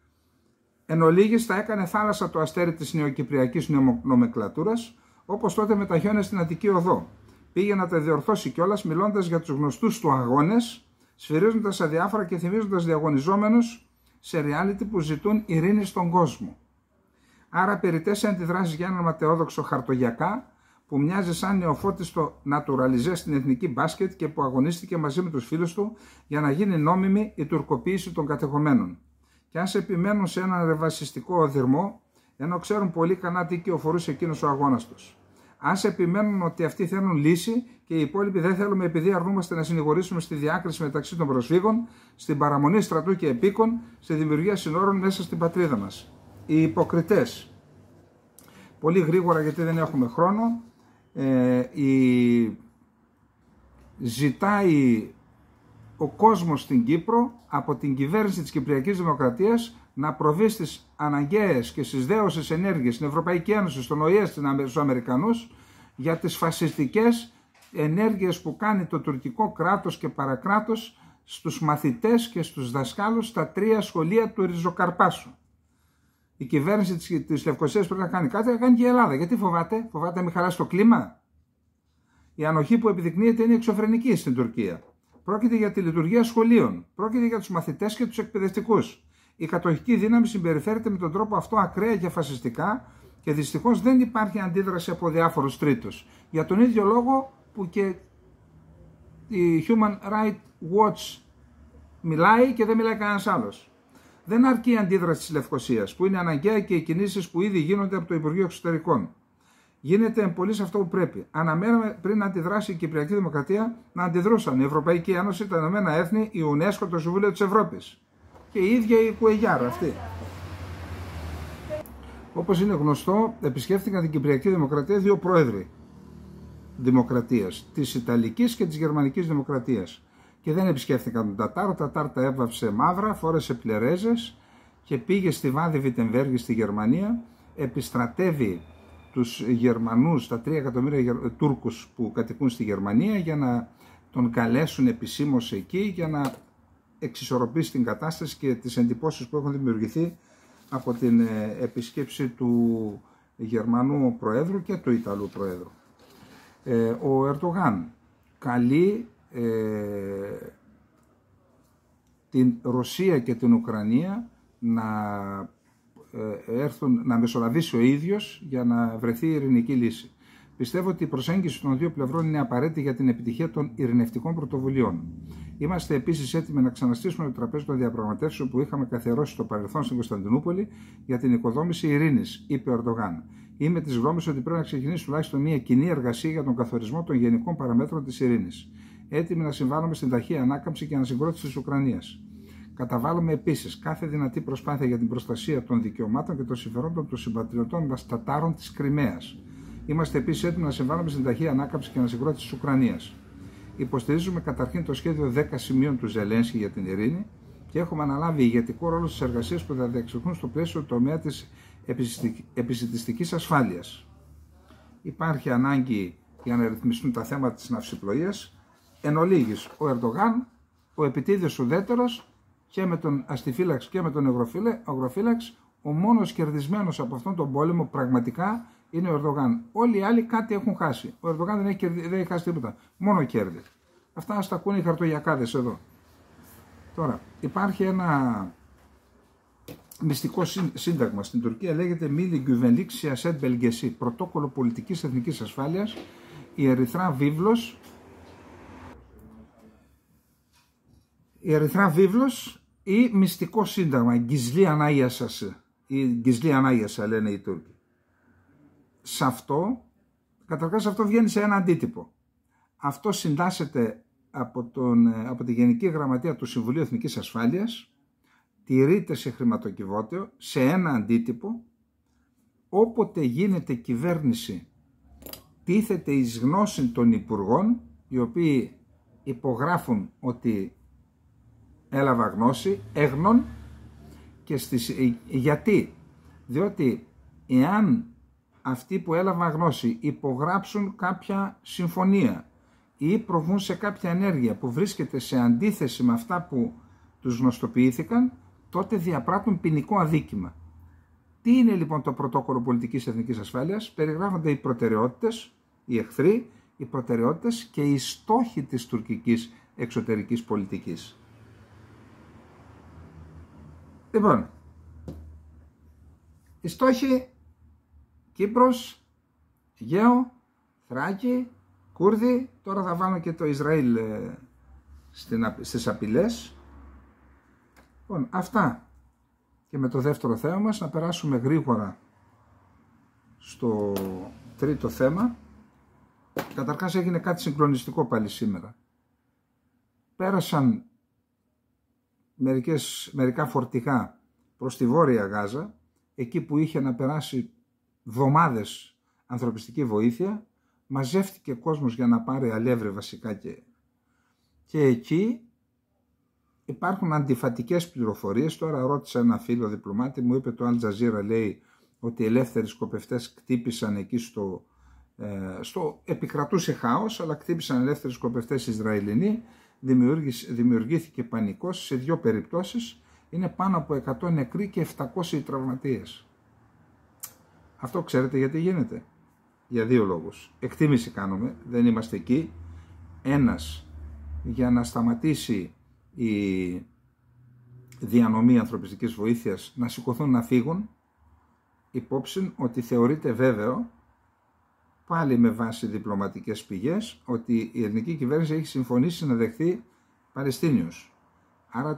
Εν ολίγης θα έκανε θάλασσα το αστέρι της νεοκυπριακής νομεκλατούρας, όπως τότε με τα χιόνια στην Αττική Οδό. Πήγε να τα διορθώσει κιόλας μιλώντας για τους γνωστούς του αγώνες, σφυρίζοντας αδιάφορα και θυμίζοντας διαγωνιζόμενους σε reality που ζητούν ειρήνη στον κόσμο. Άρα περιττές αντιδράσεις για έναν ματαιόδοξο χαρτογιακά που μοιάζει σαν νεοφώτιστο νατουραλιζέ στην εθνική μπάσκετ και που αγωνίστηκε μαζί με τους φίλους του για να γίνει νόμιμη η τουρκοποίηση των κατεχομένων. Και αν σε επιμένουν σε έναν ρεβασιστικό οδυρμό, ενώ ξέρουν πολύ καλά τι κυοφορούσε εκείνος ο αγώνας τους. Αν σε επιμένουν ότι αυτοί θέλουν λύση και οι υπόλοιποι δεν θέλουμε επειδή αρνούμαστε να συνηγορήσουμε στη διάκριση μεταξύ των προσφύγων, στην παραμονή στρατού και επίκων, στη δημιουργία συνόρων μέσα στην πατρίδα μας. Οι υποκριτές. Πολύ γρήγορα γιατί δεν έχουμε χρόνο. Ζητάει ο κόσμος στην Κύπρο από την κυβέρνηση της Κυπριακής Δημοκρατίας να προβεί στις αναγκαίες και στις δέωσες ενέργειες στην Ευρωπαϊκή Ένωση, στον ΟΗΕ, στους Αμερικανούς για τις φασιστικές ενέργειες που κάνει το τουρκικό κράτος και παρακράτος στους μαθητές και στους δασκάλους στα 3 σχολεία του Ριζοκαρπάσου. Η κυβέρνηση της Λευκωσίας πρέπει να κάνει κάτι, να κάνει και η Ελλάδα. Γιατί φοβάται? Φοβάται να μην χαλάσει το κλίμα? Η ανοχή που επιδεικνύεται είναι εξωφρενική στην Τουρκία. Πρόκειται για τη λειτουργία σχολείων. Πρόκειται για τους μαθητές και τους εκπαιδευτικούς. Η κατοχική δύναμη συμπεριφέρεται με τον τρόπο αυτό ακραία και φασιστικά και δυστυχώς δεν υπάρχει αντίδραση από διάφορους τρίτους. Για τον ίδιο λόγο που και η Human Rights Watch μιλάει και δεν μιλάει κανένας άλλος. Δεν αρκεί η αντίδραση της Λευκωσίας, που είναι αναγκαία και οι κινήσεις που ήδη γίνονται από το Υπουργείο Εξωτερικών. Γίνεται πολύ σε αυτό που πρέπει. Αναμέναμε πριν να αντιδράσει η Κυπριακή Δημοκρατία να αντιδρούσαν η Ευρωπαϊκή Ένωση, τα Ηνωμένα Έθνη, η UNESCO, το Συμβούλιο της Ευρώπης. Και η ίδια η Κουεγιάρα αυτή. Όπως είναι γνωστό, επισκέφθηκαν την Κυπριακή Δημοκρατία 2 πρόεδροι δημοκρατίας, της Ιταλικής και της Γερμανικής Δημοκρατίας. Και δεν επισκέφθηκαν τον Τατάρ. Ο Τατάρ τα έβαψε μαύρα, φόρεσε πλερέζες και πήγε στη Βάδη Βιτεμβέργη στη Γερμανία, επιστρατεύει τους Γερμανούς, τα 3 εκατομμύρια Τούρκους που κατοικούν στη Γερμανία, για να τον καλέσουν επισήμως εκεί, για να εξισορροπήσει την κατάσταση και τις εντυπώσεις που έχουν δημιουργηθεί από την επισκέψη του Γερμανού Προέδρου και του Ιταλού Προέδρου. Ο Ερντογάν καλεί την Ρωσία και την Ουκρανία να έρθουν να μεσολαβήσει ο ίδιος για να βρεθεί η ειρηνική λύση. Πιστεύω ότι η προσέγγιση των δύο πλευρών είναι απαραίτητη για την επιτυχία των ειρηνευτικών πρωτοβουλειών. Είμαστε επίσης έτοιμοι να ξαναστήσουμε το τραπέζι των διαπραγματεύσεων που είχαμε καθιερώσει στο παρελθόν στην Κωνσταντινούπολη για την οικοδόμηση ειρήνης, είπε ο Ερντογάν. Είμαι της γνώμης ότι πρέπει να ξεκινήσει τουλάχιστον μια κοινή εργασία για τον καθορισμό των γενικών παραμέτρων της ειρήνης. Έτοιμοι να συμβάλλουμε στην ταχεία ανάκαμψη και ανασυγκρότηση της Ουκρανίας. Καταβάλουμε επίσης κάθε δυνατή προσπάθεια για την προστασία των δικαιωμάτων και των συμφερόντων των συμπατριωτών μας Τατάρων της Κριμαίας. Είμαστε επίσης έτοιμοι να συμβάλλουμε στην ταχεία ανάκαμψη και ανασυγκρότηση της Ουκρανίας. Υποστηρίζουμε καταρχήν το σχέδιο 10 σημείων του Ζελένσκι για την ειρήνη και έχουμε αναλάβει ηγετικό ρόλο στις εργασίες που θα διεξαχθούν στο πλαίσιο του τομέα της επισιτιστικής ασφάλειας. Υπάρχει ανάγκη για να ρυθμιστούν τα θέματα της ναυσιπλοείας. Εν ολίγης, ο Ερντογάν, ο επιτίδιος ουδέτερος, και με τον αστιφύλαξ και με τον αγροφύλαξ, ο μόνος κερδισμένος από αυτόν τον πόλεμο πραγματικά είναι ο Ερντογάν. Όλοι οι άλλοι κάτι έχουν χάσει. Ο Ερντογάν δεν έχει χάσει τίποτα. Μόνο κέρδη. Αυτά ας τα ακούνε οι χαρτογιακάδες εδώ. Τώρα, υπάρχει ένα μυστικό σύνταγμα στην Τουρκία, λέγεται Μίλι Γκουβενλίκ Σιασέτ Μπελγκεσί, πρωτόκολλο πολιτικής εθνικής ασφάλειας, η ερυθρά βίβλος. Η ερυθρά βίβλος ή μυστικό σύνταγμα, Γκιζλί Ανάγιασα, ή Γκιζλί Ανάγιασα λένε οι Τούρκοι. Σε αυτό, καταρχάς αυτό βγαίνει σε ένα αντίτυπο. Αυτό συντάσσεται από τη Γενική Γραμματεία του Συμβουλίου Εθνικής Ασφάλειας, τηρείται σε χρηματοκιβώτιο, σε ένα αντίτυπο, όποτε γίνεται κυβέρνηση τίθεται εις γνώση των υπουργών, οι οποίοι υπογράφουν ότι έλαβα γνώση, έγνων, και γιατί, διότι εάν αυτοί που έλαβαν γνώση υπογράψουν κάποια συμφωνία ή προβούν σε κάποια ενέργεια που βρίσκεται σε αντίθεση με αυτά που τους γνωστοποιήθηκαν, τότε διαπράττουν ποινικό αδίκημα. Τι είναι λοιπόν το πρωτόκολλο πολιτικής εθνικής ασφάλειας? Περιγράφονται οι προτεραιότητες, οι εχθροί, οι προτεραιότητες και οι στόχοι της τουρκικής εξωτερικής πολιτικής. Λοιπόν, οι στόχοι: Κύπρος, Αιγαίο, Θράκη, Κούρδοι, τώρα θα βάλω και το Ισραήλ στις απειλές. Λοιπόν, αυτά. Και με το δεύτερο θέμα μας να περάσουμε γρήγορα στο τρίτο θέμα. Καταρχάς έγινε κάτι συγκλονιστικό πάλι σήμερα. Πέρασαν μερικά φορτηγά προς τη Βόρεια Γάζα, εκεί που είχε να περάσει εβδομάδες ανθρωπιστική βοήθεια, μαζεύτηκε κόσμος για να πάρει αλεύρι βασικά και εκεί υπάρχουν αντιφατικές πληροφορίες. Τώρα ρώτησα ένα φίλο διπλωμάτη, μου είπε το Al Jazeera λέει ότι οι ελεύθεροι σκοπευτές κτύπησαν εκεί στο επικρατούσε χάος, αλλά κτύπησαν ελεύθεροι σκοπευτές Ισραηλινοί, δημιουργήθηκε πανικός σε δύο περιπτώσεις, είναι πάνω από 100 νεκροί και 700 τραυματίες. Αυτό ξέρετε γιατί γίνεται? Για δύο λόγους. Εκτίμηση κάνουμε, δεν είμαστε εκεί. Ένας, για να σταματήσει η διανομή ανθρωπιστικής βοήθειας, να σηκωθούν να φύγουν, υπόψη ότι θεωρείται βέβαιο, πάλι με βάση διπλωματικές πηγές, ότι η ελληνική κυβέρνηση έχει συμφωνήσει να δεχθεί Παλαιστίνιους. Άρα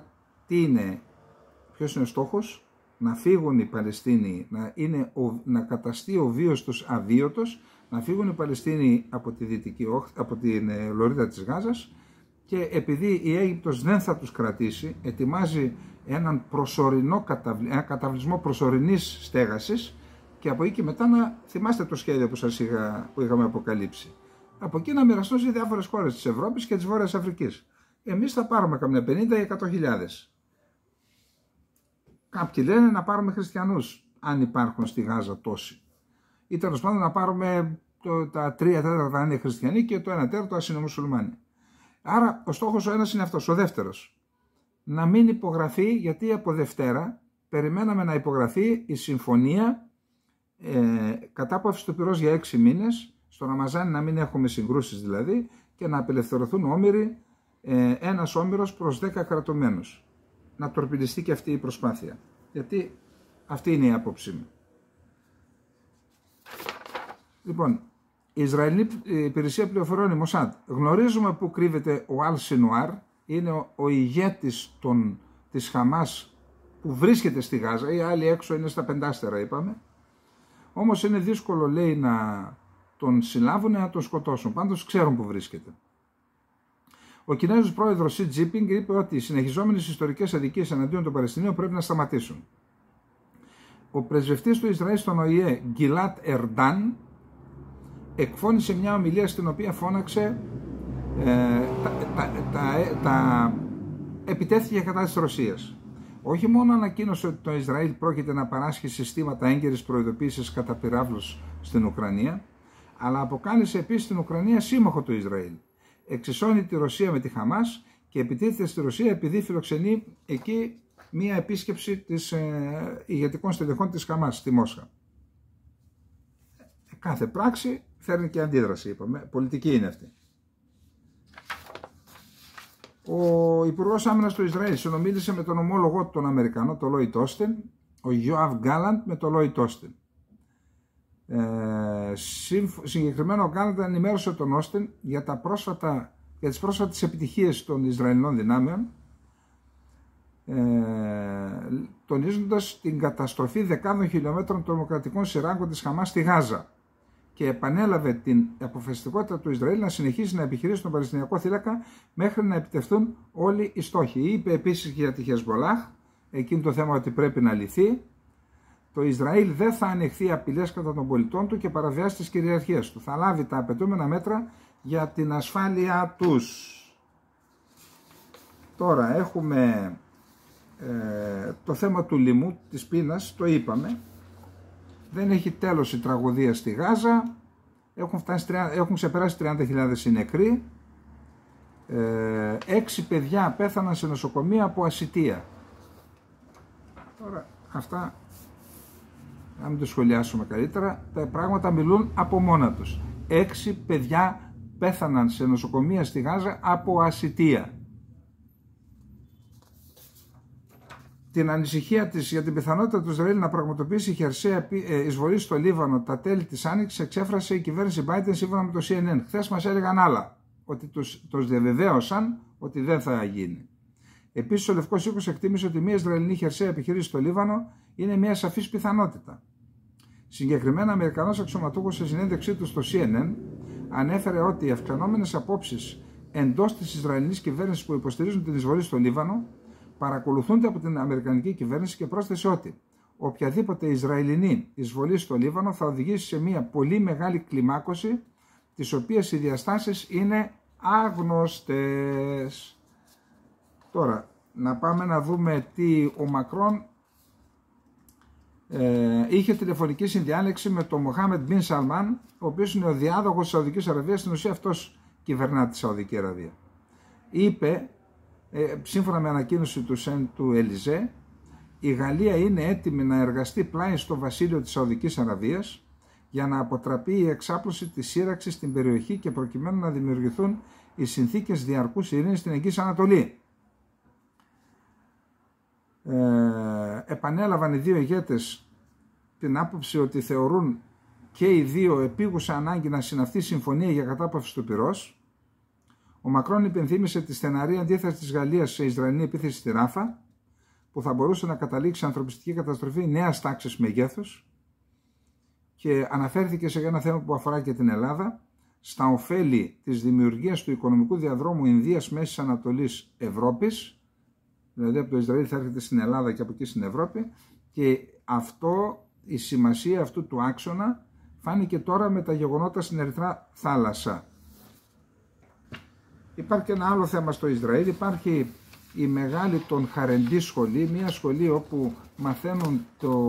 ποιος είναι ο στόχος? Να φύγουν οι Παλαιστίνοι, να καταστεί ο βίος τους αβίωτος, να φύγουν οι Παλαιστίνοι από την λωρίδα της Γάζας, και επειδή η Αίγυπτος δεν θα τους κρατήσει, ετοιμάζει ένα καταβλισμό προσωρινής στέγασης, και από εκεί και μετά να θυμάστε το σχέδιο που είχαμε αποκαλύψει. Από εκεί να μοιραστούν σε διάφορες χώρες της Ευρώπης και της Βόρειας Αφρικής. Εμείς θα πάρουμε καμιά 50 ή 100.000. Κάποιοι λένε να πάρουμε χριστιανούς, αν υπάρχουν στη Γάζα τόσοι. Ή τέλος πάντων να πάρουμε τα 3/4 να είναι χριστιανοί και το 1/4 ας είναι μουσουλμάνοι. Άρα ο στόχος ο ένας είναι αυτός. Ο δεύτερος, να μην υπογραφεί, γιατί από Δευτέρα περιμέναμε να υπογραφεί η συμφωνία κατάπαυση του πυρός για 6 μήνες, στο Ραμαζάνι να μην έχουμε συγκρούσεις δηλαδή, και να απελευθερωθούν όμηροι, ένας όμηρος προς 10 κρατουμένους. Να τορπιλιστεί και αυτή η προσπάθεια. Γιατί Αυτή είναι η άποψή μου. Λοιπόν, η Ισραηλινή Υπηρεσία Πληροφοριών, η Μοσάντ, γνωρίζουμε που κρύβεται ο Αλ Σινουάρ, είναι ο ηγέτης της Χαμάς που βρίσκεται στη Γάζα, οι άλλοι έξω είναι στα πεντάστερα είπαμε, όμως είναι δύσκολο λέει να τον συλλάβουν, να τον σκοτώσουν, πάντως ξέρουν που βρίσκεται. Ο Κινέζος πρόεδρος Σι Τζίνπινγκ είπε ότι οι συνεχιζόμενες ιστορικές αδικίες εναντίον των Παλαιστινίων πρέπει να σταματήσουν. Ο πρεσβευτής του Ισραήλ στον ΟΗΕ, Γκιλάτ Ερντάν, εκφώνησε μια ομιλία στην οποία φώναξε επιτέθηκε κατά της Ρωσίας. Όχι μόνο ανακοίνωσε ότι το Ισραήλ πρόκειται να παράσχει συστήματα έγκαιρης προειδοποίησης κατά πυράβλους στην Ουκρανία, αλλά αποκάλεσε επίσης την Ουκρανία σύμμαχο του Ισραήλ. Εξισώνει τη Ρωσία με τη Χαμάς και επιτίθεται στη Ρωσία επειδή φιλοξενεί εκεί μία επίσκεψη της ηγετικών στελεχών της Χαμάς στη Μόσχα. Κάθε πράξη φέρνει και αντίδραση, είπαμε. Πολιτική είναι αυτή. Ο Υπουργός Άμυνας του Ισραήλ συνομίλησε με τον ομόλογο του τον Αμερικανό, τον Λόιτ Όστιν, ο Γιόαβ Γκάλαντ με τον Λόιτ Όστιν. Συγκεκριμένα ο Γκάλαντ ενημέρωσε τον Όστιν για τις πρόσφατες επιτυχίες των Ισραηλινών δυνάμεων, τονίζοντας την καταστροφή δεκάδων χιλιόμετρων των τρομοκρατικών σειράγγων της Χαμάς στη Γάζα και επανέλαβε την αποφασιστικότητα του Ισραήλ να συνεχίσει να επιχειρήσει τον Παλαιστινιακό θύλακα μέχρι να επιτευχθούν όλοι οι στόχοι. Είπε επίσης για τη Χεσμολάχ, εκείνο το θέμα ότι πρέπει να λυθεί. Το Ισραήλ δεν θα ανεχθεί απειλές κατά των πολιτών του και παραβιάσει τις κυριαρχίες του. Θα λάβει τα απαιτούμενα μέτρα για την ασφάλειά τους. Τώρα έχουμε το θέμα του λοιμού, της πείνας, το είπαμε. Δεν έχει τέλος η τραγωδία στη Γάζα. Έχουν ξεπεράσει 30.000 οι νεκροί. 6 παιδιά πέθαναν σε νοσοκομεία από ασιτεία. Τώρα αυτά, να μην το σχολιάσουμε καλύτερα, τα πράγματα μιλούν από μόνα τους. 6 παιδιά πέθαναν σε νοσοκομεία στη Γάζα από ασιτεία. Την ανησυχία της για την πιθανότητα του Ισραήλ να πραγματοποιήσει χερσαία εισβολή στο Λίβανο τα τέλη της Άνοιξης εξέφρασε η κυβέρνηση Biden σύμφωνα με το CNN. Χθες μας έλεγαν άλλα, ότι τους διαβεβαίωσαν ότι δεν θα γίνει. Επίσης, ο Λευκός Οίκος εκτίμησε ότι μια Ισραηλινή χερσαία επιχείρηση στο Λίβανο είναι μια σαφής πιθανότητα. Συγκεκριμένα, ο Αμερικανός αξιωματούχος σε συνέντευξή του στο CNN ανέφερε ότι οι αυξανόμενες απόψεις εντός της Ισραηλινής κυβέρνησης που υποστηρίζουν την εισβολή στο Λίβανο παρακολουθούνται από την Αμερικανική κυβέρνηση και πρόσθεσε ότι οποιαδήποτε Ισραηλινή εισβολή στο Λίβανο θα οδηγήσει σε μια πολύ μεγάλη κλιμάκωση, τις οποίες οι διαστάσεις είναι άγνωστες. Τώρα, να πάμε να δούμε τι ο Μακρόν είχε τηλεφωνική συνδιάλεξη με τον Μοχάμεντ Μπιν Σαλμάν, ο οποίος είναι ο διάδοχος της Σαουδικής Αραβίας, στην ουσία αυτός κυβερνά τη Σαουδική Αραβία. Είπε, σύμφωνα με ανακοίνωση του Ελιζέ, η Γαλλία είναι έτοιμη να εργαστεί πλάι στο βασίλειο της Σαουδικής Αραβίας για να αποτραπεί η εξάπλωση της σύραξης στην περιοχή και προκειμένου να δημιουργηθούν οι συνθήκες διαρκούς ειρήνης στην Εγγύης Ανατολή. Επανέλαβαν οι δύο ηγέτες την άποψη ότι θεωρούν και οι δύο επίγουσα ανάγκη να συναυθεί συμφωνία για κατάπαυση του πυρός. Ο Μακρόν υπενθύμησε τη στεναρή αντίθεση της Γαλλίας σε Ισραηλινή επίθεση στη Ράφα, που θα μπορούσε να καταλήξει σε ανθρωπιστική καταστροφή νέας τάξης μεγέθους, και αναφέρθηκε σε ένα θέμα που αφορά και την Ελλάδα, στα ωφέλη της δημιουργίας του οικονομικού διαδρόμου Ινδίας Μέσης Ανατολής Ευρώπης, δηλαδή από το Ισραήλ θα έρχεται στην Ελλάδα και από εκεί στην Ευρώπη, και η σημασία αυτού του άξονα φάνηκε τώρα με τα γεγονότα στην Ερυθρά θάλασσα. Υπάρχει και ένα άλλο θέμα στο Ισραήλ, υπάρχει η μεγάλη των Χαρεντή σχολή, μια σχολή όπου μαθαίνουν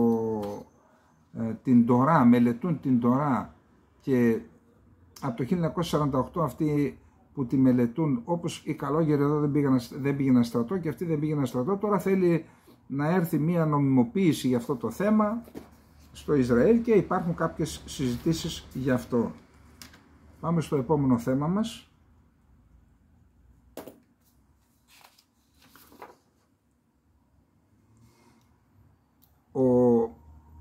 την Τορά, μελετούν την Τορά, και από το 1948 αυτοί που τη μελετούν, όπως οι καλόγεροι εδώ δεν πήγαιναν στρατό και αυτοί δεν πήγαιναν στρατό, τώρα θέλει να έρθει μια νομιμοποίηση για αυτό το θέμα στο Ισραήλ και υπάρχουν κάποιες συζητήσεις γι' αυτό. Πάμε στο επόμενο θέμα μας. Ο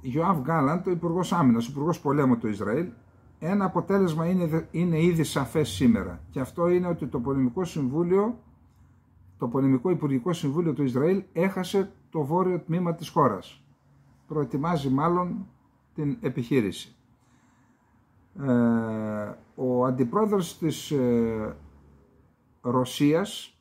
Γιοάβ Γκάλαντ, ο Υπουργός Άμυνας, ο Υπουργός Πολέμου του Ισραήλ, ένα αποτέλεσμα είναι ήδη σαφές σήμερα. Και αυτό είναι ότι το Πολεμικό Υπουργικό Συμβούλιο του Ισραήλ έχασε το βόρειο τμήμα της χώρας. Προετοιμάζει μάλλον την επιχείρηση. Ο αντιπρόεδρος της Ρωσίας,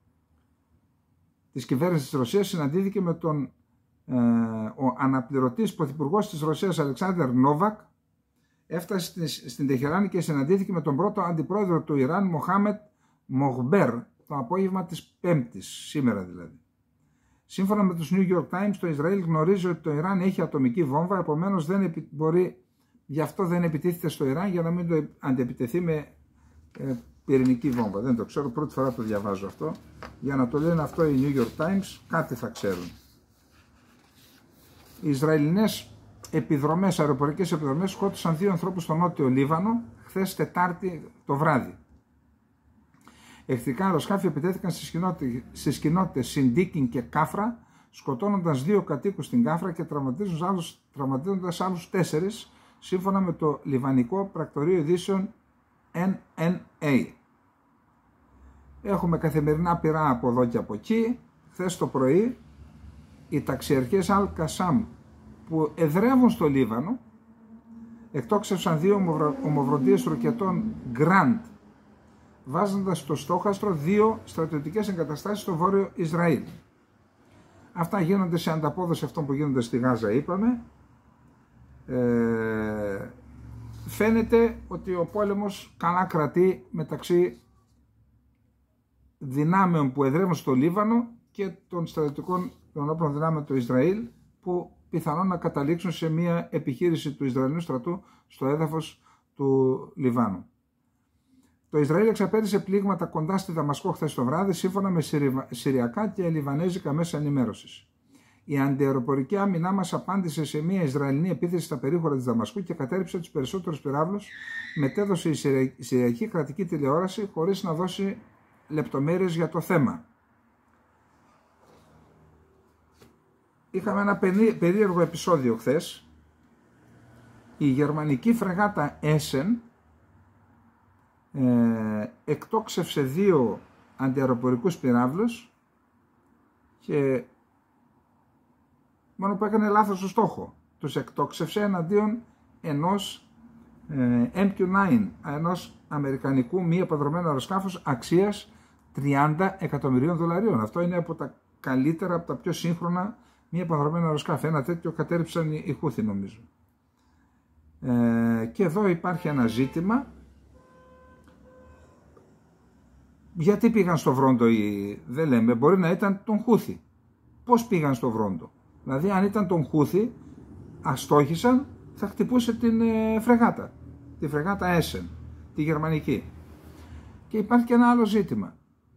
της κυβέρνησης της Ρωσίας, συναντήθηκε με τον ο αναπληρωτής πρωθυπουργός της Ρωσίας Αλεξάνδερ Νόβακ. Έφτασε στην Τεχεράνη και συναντήθηκε με τον πρώτο αντιπρόεδρο του Ιράν, Μοχάμετ Μογμπέρ, το απόγευμα της Πέμπτης, σήμερα δηλαδή. Σύμφωνα με τους New York Times, το Ισραήλ γνωρίζει ότι το Ιράν έχει ατομική βόμβα, επομένως γι' αυτό δεν επιτίθεται στο Ιράν, για να μην το αντιεπιτεθεί με πυρηνική βόμβα. Δεν το ξέρω, πρώτη φορά το διαβάζω αυτό. Για να το λένε αυτό οι New York Times, κάτι θα ξέρουν. Οι Ισραηλινές αεροπορικές επιδρομές σκότωσαν 2 ανθρώπους στο νότιο Λίβανο χθες Τετάρτη το βράδυ. Εχθρικά αεροσκάφη επιτέθηκαν στις κοινότητες Σιντίκιν και Κάφρα, σκοτώνοντας 2 κατοίκους στην Κάφρα και τραυματίζοντας άλλους 4, σύμφωνα με το Λιβανικό Πρακτορείο Ειδήσεων NNA. Έχουμε καθημερινά πυρά από εδώ και από εκεί. Χθες το πρωί οι ταξιαρχές Αλ-Κασάμ που εδρεύουν στο Λίβανο εκτόξευσαν 2 ομοβροντίες ροκετών Grand, βάζοντας στο στόχαστρο 2 στρατιωτικές εγκαταστάσεις στο βόρειο Ισραήλ. Αυτά γίνονται σε ανταπόδοση αυτών που γίνονται στη Γάζα, είπαμε. Φαίνεται ότι ο πόλεμος καλά κρατεί μεταξύ δυνάμεων που εδρεύουν στο Λίβανο και των στρατιωτικών των όπλων δυνάμεων του Ισραήλ, που πιθανόν να καταλήξουν σε μια επιχείρηση του Ισραηλινού στρατού στο έδαφος του Λιβάνου. Το Ισραήλ εξαπέλυσε πλήγματα κοντά στη Δαμασκό χθες το βράδυ, σύμφωνα με συριακά και λιβανέζικα μέσα ενημέρωσης. Η αντιαεροπορική άμυνά μας απάντησε σε μια Ισραηλινή επίθεση στα περίχωρα της Δαμασκού και κατέρριψε τους περισσότερους πυράβλους, μετέδωσε η Συριακή κρατική τηλεόραση χωρίς να δώσει λεπτομέρειες για το θέμα. Είχαμε ένα περίεργο επεισόδιο χθες. Η γερμανική φρεγάτα Essen εκτόξευσε 2 αντιαεροπορικούς πυράβλους και μόνο που έκανε λάθος το στόχο. Τους εκτόξευσε εναντίον ενός MQ-9, ενός αμερικανικού μη επανδρωμένου αεροσκάφους αξίας $30 εκατομμυρίων. Αυτό είναι από τα καλύτερα, από τα πιο σύγχρονα μη επανδρομένα αεροσκάφη. Ένα τέτοιο κατέρριψαν οι Χούθι, νομίζω. Και εδώ υπάρχει ένα ζήτημα. Γιατί πήγαν στο Βρόντο δεν λέμε, μπορεί να ήταν τον Χούθι. Πώς πήγαν στο Βρόντο? Δηλαδή αν ήταν τον Χούθι, αστόχησαν, θα χτυπούσε την φρεγάτα. Τη φρεγάτα Essen, τη γερμανική. Και υπάρχει και ένα άλλο ζήτημα.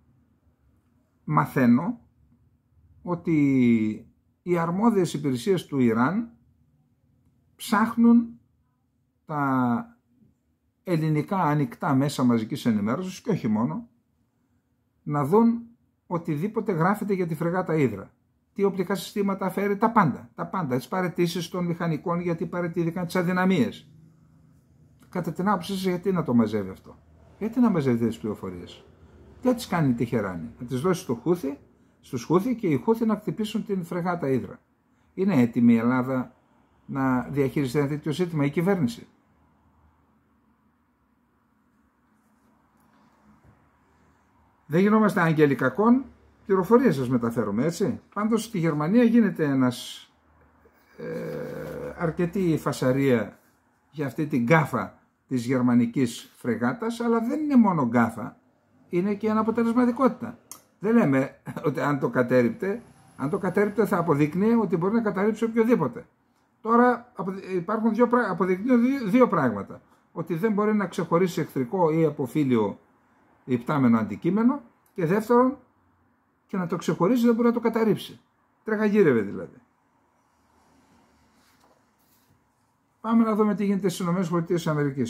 Μαθαίνω ότι οι αρμόδιες υπηρεσίες του Ιράν ψάχνουν τα ελληνικά ανοιχτά μέσα μαζικής ενημέρωσης και όχι μόνο, να δουν οτιδήποτε γράφεται για τη φρεγάτα Ύδρα. Τι οπλικά συστήματα φέρει, τα πάντα. Τις παραιτήσεις των μηχανικών, γιατί παραιτήθηκαν, τις αδυναμίες. Κατά την άποψή σας, γιατί να το μαζεύει αυτό? Γιατί να μαζεύει τις πληροφορίες? Τι τις κάνει η Τεχεράνη? Να τις δώσει στους Χούθι και οι Χούθι να χτυπήσουν την φρεγάτα Ύδρα. Είναι έτοιμη η Ελλάδα να διαχειριστεί ένα τέτοιο ζήτημα, η κυβέρνηση? Δεν γινόμαστε άγγελοι κακών, πληροφορίες σας μεταφέρουμε, έτσι. Πάντως στη Γερμανία γίνεται ένας αρκετή φασαρία για αυτή την γκάφα της γερμανικής φρεγάτας, αλλά δεν είναι μόνο γκάφα, είναι και αναποτελεσματικότητα. Δεν λέμε ότι αν το κατέρριπτε θα αποδεικνύει ότι μπορεί να καταρρύψει οποιοδήποτε. Τώρα αποδεικνύουν 2 πράγματα. Ότι δεν μπορεί να ξεχωρίσει εχθρικό ή αποφύλιο υπτάμενο αντικείμενο, και δεύτερον, και να το ξεχωρίσει δεν μπορεί να το καταρρύψει. Τρεχαγύρευε δηλαδή. Πάμε να δούμε τι γίνεται στις ΗΠΑ.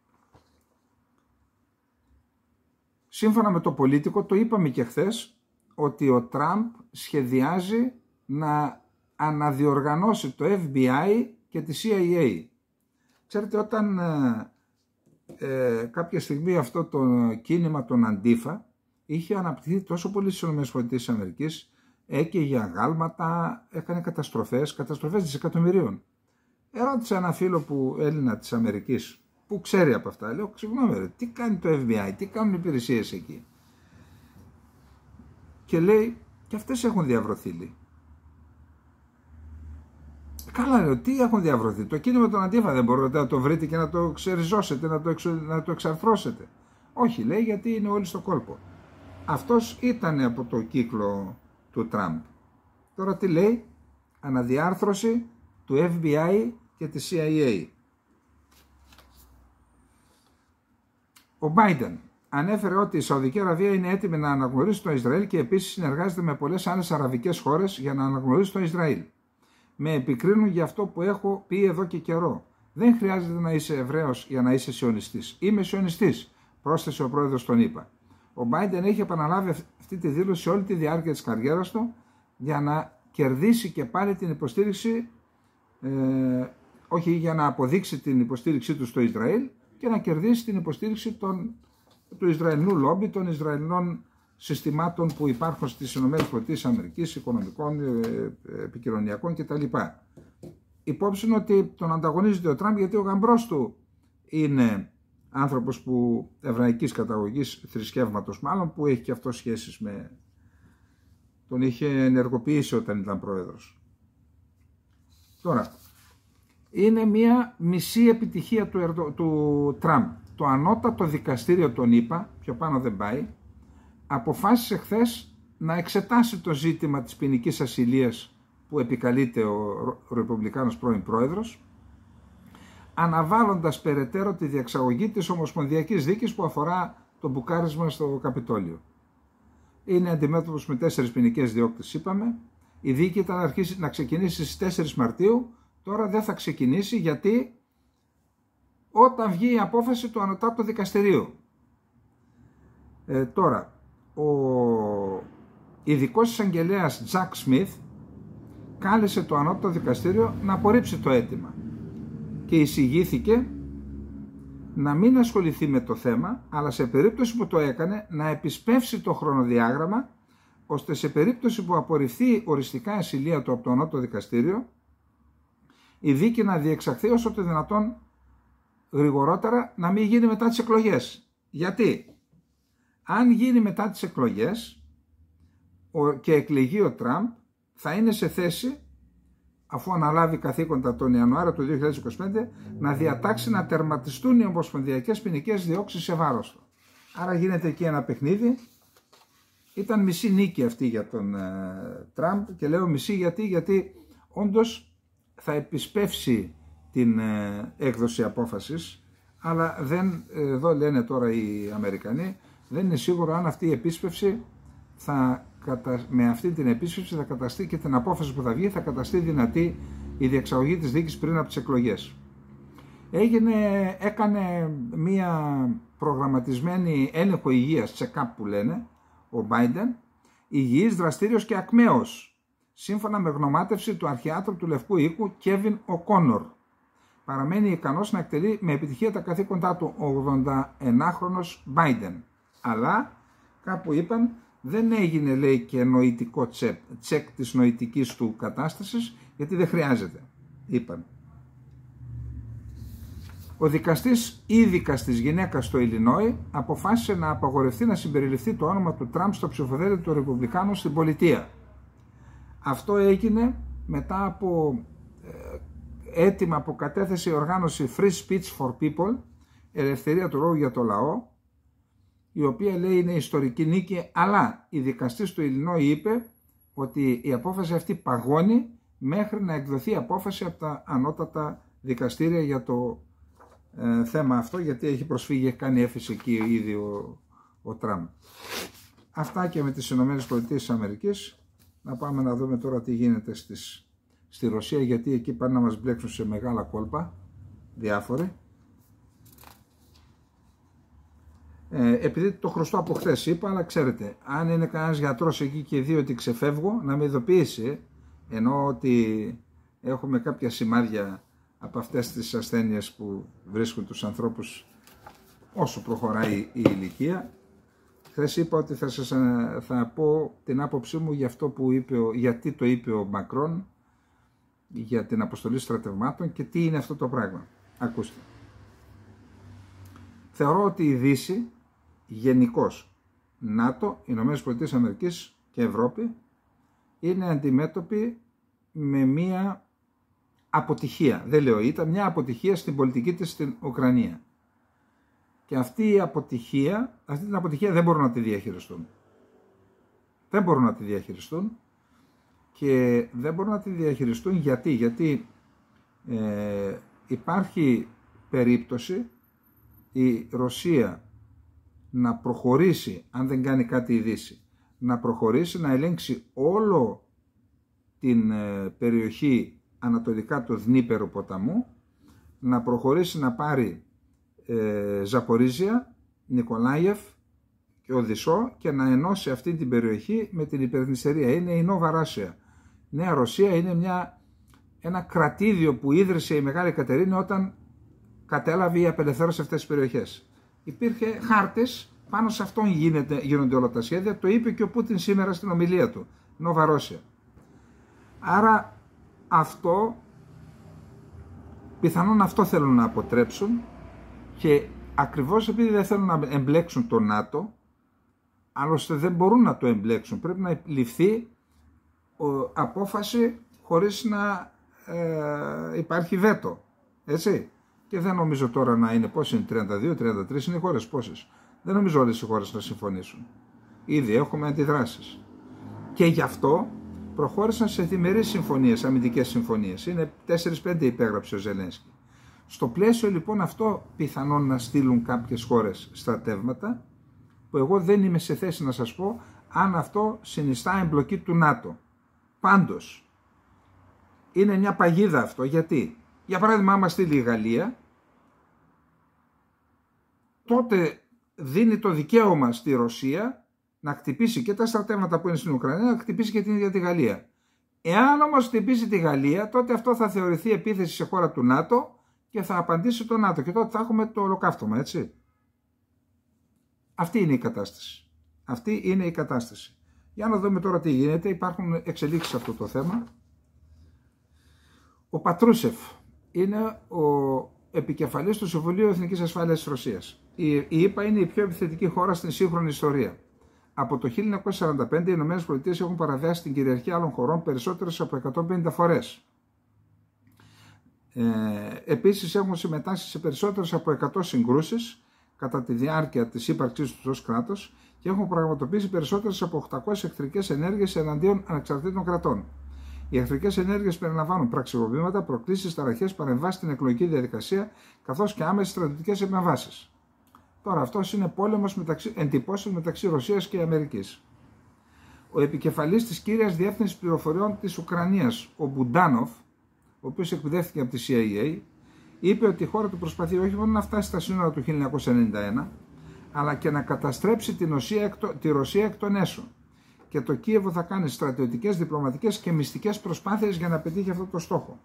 Σύμφωνα με το Πολίτικο, το είπαμε και χθες, ότι ο Τραμπ σχεδιάζει να αναδιοργανώσει το FBI και τη CIA. Ξέρετε, όταν κάποια στιγμή αυτό το κίνημα των Αντίφα είχε αναπτυχθεί τόσο πολύ στις ΗΠΑ, έκαιγε αγάλματα, έκανε καταστροφές δισεκατομμυρίων. Ερώτησα ένα φίλο που Έλληνα της Αμερικής που ξέρει από αυτά. Λέω, συγγνώμη, τι κάνει το FBI, τι κάνουν οι υπηρεσίες εκεί? Και λέει, και αυτές έχουν διαβρωθεί, λέει. Καλά, λέω, τι έχουν διαβρωθεί? Το κίνημα των Αντίφα δεν μπορείτε να το βρείτε και να το ξεριζώσετε, να το εξαρθρώσετε? Όχι, λέει, γιατί είναι όλοι στο κόλπο. Αυτός ήταν από το κύκλο του Τραμπ. Τώρα τι λέει? Αναδιάρθρωση του FBI και της CIA. Ο Biden ανέφερε ότι η Σαουδική Αραβία είναι έτοιμη να αναγνωρίσει το Ισραήλ και επίσης συνεργάζεται με πολλές άλλες αραβικές χώρες για να αναγνωρίσει το Ισραήλ. Με επικρίνουν για αυτό που έχω πει εδώ και καιρό. Δεν χρειάζεται να είσαι Εβραίος για να είσαι σιωνιστής. Είμαι σιωνιστής, πρόσθεσε ο πρόεδρος των ΗΠΑ. Ο Biden έχει επαναλάβει αυτή τη δήλωση όλη τη διάρκεια της καριέρας του για να κερδίσει και πάλι την υποστήριξη, όχι για να αποδείξει την υποστήριξή του στο Ισραήλ και να κερδίσει την υποστήριξη του Ισραηλινού λόμπι, των Ισραηλινών συστημάτων που υπάρχουν στις ΗΠΑ, οικονομικών, επικοινωνιακών κτλ. Υπόψη είναι ότι τον ανταγωνίζεται ο Τραμπ γιατί ο γαμπρός του είναι άνθρωπος που εβραϊκής καταγωγής, θρησκεύματος μάλλον, που έχει και αυτό σχέσεις με... τον είχε ενεργοποιήσει όταν ήταν πρόεδρος. Τώρα, είναι μια μισή επιτυχία του Τραμπ. Το ανώτατο δικαστήριο των ΗΠΑ, πιο πάνω δεν πάει, αποφάσισε χθες να εξετάσει το ζήτημα της ποινικής ασυλίας που επικαλείται ο Ρεπουμπλικάνος πρώην πρόεδρος, αναβάλλοντας περαιτέρω τη διεξαγωγή της ομοσπονδιακής δίκης που αφορά το μπουκάρισμα στο Καπιτόλιο. Είναι αντιμέτωπος με 4 ποινικές διώκτες, είπαμε. Η δίκη ήταν να ξεκινήσει στις 4 Μαρτίου, τώρα δεν θα ξεκινήσει γιατί όταν βγει η απόφαση του ανωτάτου δικαστηρίου. Τώρα, ο ειδικός εισαγγελέας Τζακ Σμιθ κάλεσε το ανώτατο δικαστήριο να απορρίψει το αίτημα και εισηγήθηκε να μην ασχοληθεί με το θέμα, αλλά σε περίπτωση που το έκανε να επισπεύσει το χρονοδιάγραμμα, ώστε σε περίπτωση που απορριφθεί οριστικά η ασυλία του από το ανώτατο δικαστήριο, η δίκη να διεξαχθεί όσο το δυνατόν γρηγορότερα, να μην γίνει μετά τις εκλογές. Γιατί? Αν γίνει μετά τις εκλογές και εκλεγεί ο Τραμπ, θα είναι σε θέση, αφού αναλάβει καθήκοντα τον Ιανουάριο του 2025, να διατάξει να τερματιστούν οι ομοσπονδιακές ποινικές διώξεις σε βάρος του. Άρα γίνεται εκεί ένα παιχνίδι. Ήταν μισή νίκη αυτή για τον Τραμπ, και λέω μισή γιατί όντως θα επισπεύσει την έκδοση απόφασης, αλλά εδώ λένε τώρα οι Αμερικανοί, δεν είναι σίγουρο αν αυτή η επίσπευση με αυτή την επίσπευση θα καταστεί και την απόφαση που θα βγει, θα καταστεί δυνατή η διεξαγωγή της δίκης πριν από τις εκλογές. Έκανε μία προγραμματισμένη έλεγχο υγείας, check-up που λένε, ο Biden, υγιής, δραστήριος και ακμαίος, σύμφωνα με γνωμάτευση του αρχιάτρου του Λευκού Οίκου Kevin O'Connor. Παραμένει ικανός να εκτελεί με επιτυχία τα καθήκοντά του ο 81χρονος Biden. Αλλά, κάπου είπαν, δεν έγινε, λέει, και νοητικό τσεκ της νοητικής του κατάστασης, γιατί δεν χρειάζεται, είπαν. Ο δικαστής ή δικαστής γυναίκας στο Ιλινόι αποφάσισε να απαγορευτεί να συμπεριληφθεί το όνομα του Τραμπ στο ψηφοδέλτιο του Ρεπουμπλικάνου στην πολιτεία. Αυτό έγινε μετά από αίτημα που κατέθεσε η οργάνωση Free Speech for People, ελευθερία του λόγου για το λαό, η οποία λέει είναι ιστορική νίκη, αλλά η δικαστής του Ιλινόι είπε ότι η απόφαση αυτή παγώνει μέχρι να εκδοθεί απόφαση από τα ανώτατα δικαστήρια για το θέμα αυτό, γιατί έχει προσφύγει, έχει κάνει έφεση εκεί ήδη ο Τραμπ. Αυτά και με τις ΗΠΑ. Να πάμε να δούμε τώρα τι γίνεται στη Ρωσία, γιατί εκεί πάνε να μας μπλέξουν σε μεγάλα κόλπα διάφοροι. Επειδή το χρωστώ από χθες είπα, αλλά ξέρετε, αν είναι κανένας γιατρός εκεί και δει ότι ξεφεύγω, να με ειδοποιήσει, ενώ ότι έχουμε κάποια σημάδια από αυτές τις ασθένειες που βρίσκουν τους ανθρώπους όσο προχωράει η ηλικία. Χθες είπα ότι θα πω την άποψή μου για αυτό που είπε, γιατί το είπε ο Μακρόν για την αποστολή στρατευμάτων και τι είναι αυτό το πράγμα. Ακούστε. Θεωρώ ότι η Δύση γενικώς, ΝΑΤΟ, Ηνωμένες Πολιτείες Αμερικής και Ευρώπη είναι αντιμέτωποι με μία αποτυχία. Δεν λέω ήταν μια αποτυχία στην πολιτική της στην Ουκρανία. Και αυτή την αποτυχία δεν μπορούν να τη διαχειριστούν. Δεν μπορούν να τη διαχειριστούν και δεν μπορούν να τη διαχειριστούν γιατί υπάρχει περίπτωση η Ρωσία να προχωρήσει, αν δεν κάνει κάτι η Δύση, να προχωρήσει να ελέγξει όλο την περιοχή ανατολικά του Δνίπερου ποταμού, να προχωρήσει να πάρει Ζαπορίζια, Νικολάιεφ και Οδυσσό και να ενώσει αυτή την περιοχή με την υπερνηστερία. Είναι η Νόβα Ράσια. Νέα Ρωσία είναι ένα κρατήδιο που ίδρυσε η Μεγάλη Κατερίνη όταν κατέλαβε ή απελευθέρωσε αυτές τις περιοχές. Υπήρχε χάρτης, πάνω σε αυτόν γίνονται όλα τα σχέδια, το είπε και ο Πούτιν σήμερα στην ομιλία του, Νόβα Ρώσια. Άρα πιθανόν αυτό θέλουν να αποτρέψουν και ακριβώς επειδή δεν θέλουν να εμπλέξουν το ΝΑΤΟ, άλλωστε δεν μπορούν να το εμπλέξουν, πρέπει να ληφθεί απόφαση χωρίς να υπάρχει βέτο, έτσι. Και δεν νομίζω τώρα να είναι πόσοι είναι, 32-33 είναι οι χώρες, πόσες. Δεν νομίζω όλες οι χώρες να συμφωνήσουν. Ήδη έχουμε αντιδράσεις. Και γι' αυτό προχώρησαν σε διμερείς συμφωνίες, αμυντικές συμφωνίες. Είναι 4-5 υπέγραψε ο Ζελένσκι. Στο πλαίσιο λοιπόν αυτό πιθανόν να στείλουν κάποιες χώρες στρατεύματα, που εγώ δεν είμαι σε θέση να σας πω αν αυτό συνιστά εμπλοκή του ΝΑΤΟ. Πάντως, είναι μια παγίδα αυτό. Γιατί, για παράδειγμα, άμα στείλει η Γαλλία, τότε δίνει το δικαίωμα στη Ρωσία να χτυπήσει και τα στρατεύματα που είναι στην Ουκρανία, να χτυπήσει και την ίδια τη Γαλλία. Εάν όμως χτυπήσει τη Γαλλία, τότε αυτό θα θεωρηθεί επίθεση σε χώρα του ΝΑΤΟ και θα απαντήσει το ΝΑΤΟ και τότε θα έχουμε το ολοκαύτωμα, έτσι. Αυτή είναι η κατάσταση. Αυτή είναι η κατάσταση. Για να δούμε τώρα τι γίνεται. Υπάρχουν εξελίξεις σε αυτό το θέμα. Ο Πατρούσεφ είναι ο επικεφαλής του Συμβουλίου Εθνικής Ασφάλειας της Ρωσίας. Η ΗΠΑ είναι η πιο επιθετική χώρα στην σύγχρονη ιστορία. Από το 1945 οι Ηνωμένες Πολιτείες έχουν παραβιάσει την κυριαρχία άλλων χωρών περισσότερες από 150 φορές. Επίσης έχουν συμμετάσχει σε περισσότερες από 100 συγκρούσεις κατά τη διάρκεια της ύπαρξής τους ως κράτος και έχουν πραγματοποιήσει περισσότερες από 800 εχθρικές ενέργειες εναντίον ανεξαρτήτων κρατών. Οι εχθρικές ενέργειες περιλαμβάνουν πραξικοπήματα, προκλήσεις, ταραχές, παρεμβάσεις στην εκλογική διαδικασία καθώς και άμεσες στρατιωτικές επεμβάσεις. Τώρα αυτός είναι πόλεμος εντυπώσεων μεταξύ Ρωσίας και Αμερικής. Ο επικεφαλής της κύριας διεύθυνσης πληροφοριών της Ουκρανίας, ο Μπουντάνοφ, ο οποίος εκπαιδεύτηκε από τη CIA, είπε ότι η χώρα του προσπαθεί όχι μόνο να φτάσει στα σύνορα του 1991, αλλά και να καταστρέψει τη Ρωσία εκ των έσω. Και το Κίεβο θα κάνει στρατιωτικές, διπλωματικές και μυστικές προσπάθειες για να πετύχει αυτό το στόχο.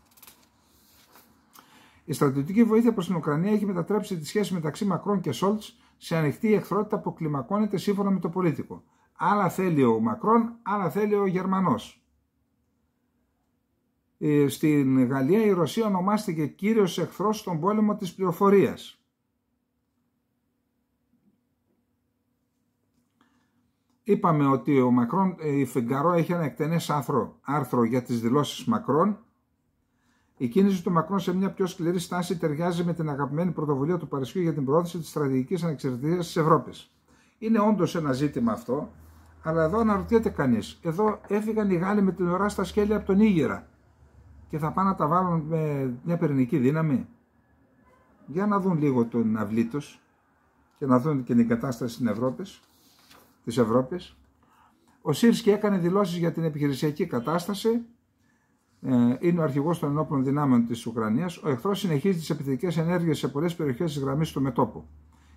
Η στρατιωτική βοήθεια προς την Ουκρανία έχει μετατρέψει τη σχέση μεταξύ Μακρόν και Σόλτς σε ανοιχτή εχθρότητα που κλιμακώνεται σύμφωνα με το Πολίτικο. Άλλα θέλει ο Μακρόν, άλλα θέλει ο Γερμανός. Στην Γαλλία η Ρωσία ονομάστηκε κύριος εχθρός στον πόλεμο της πληροφορίας. Είπαμε ότι ο Μακρόν, η Φιγκαρό έχει ένα εκτενές άρθρο για τις δηλώσεις Μακρόν. Η κίνηση του Μακρόν σε μια πιο σκληρή στάση ταιριάζει με την αγαπημένη πρωτοβουλία του Παρισιού για την προώθηση της στρατηγικής ανεξαρτησίας της Ευρώπης. Είναι όντως ένα ζήτημα αυτό, αλλά εδώ αναρωτιέται κανείς. Εδώ έφυγαν οι Γάλλοι με την ουρά στα σκέλη από τον Ήγερα και θα πάνε να τα βάλουν με μια πυρηνική δύναμη. Για να δουν λίγο τον αυλή τους και να δουν και την κατάσταση της Ευρώπης. Ο Σίρσκι έκανε δηλώσεις για την επιχειρησιακή κατάσταση. Είναι ο αρχηγός των ενόπλων δυνάμεων της Ουκρανίας. Ο εχθρός συνεχίζει τις επιθετικές ενέργειες σε πολλές περιοχές της γραμμής του μετώπου.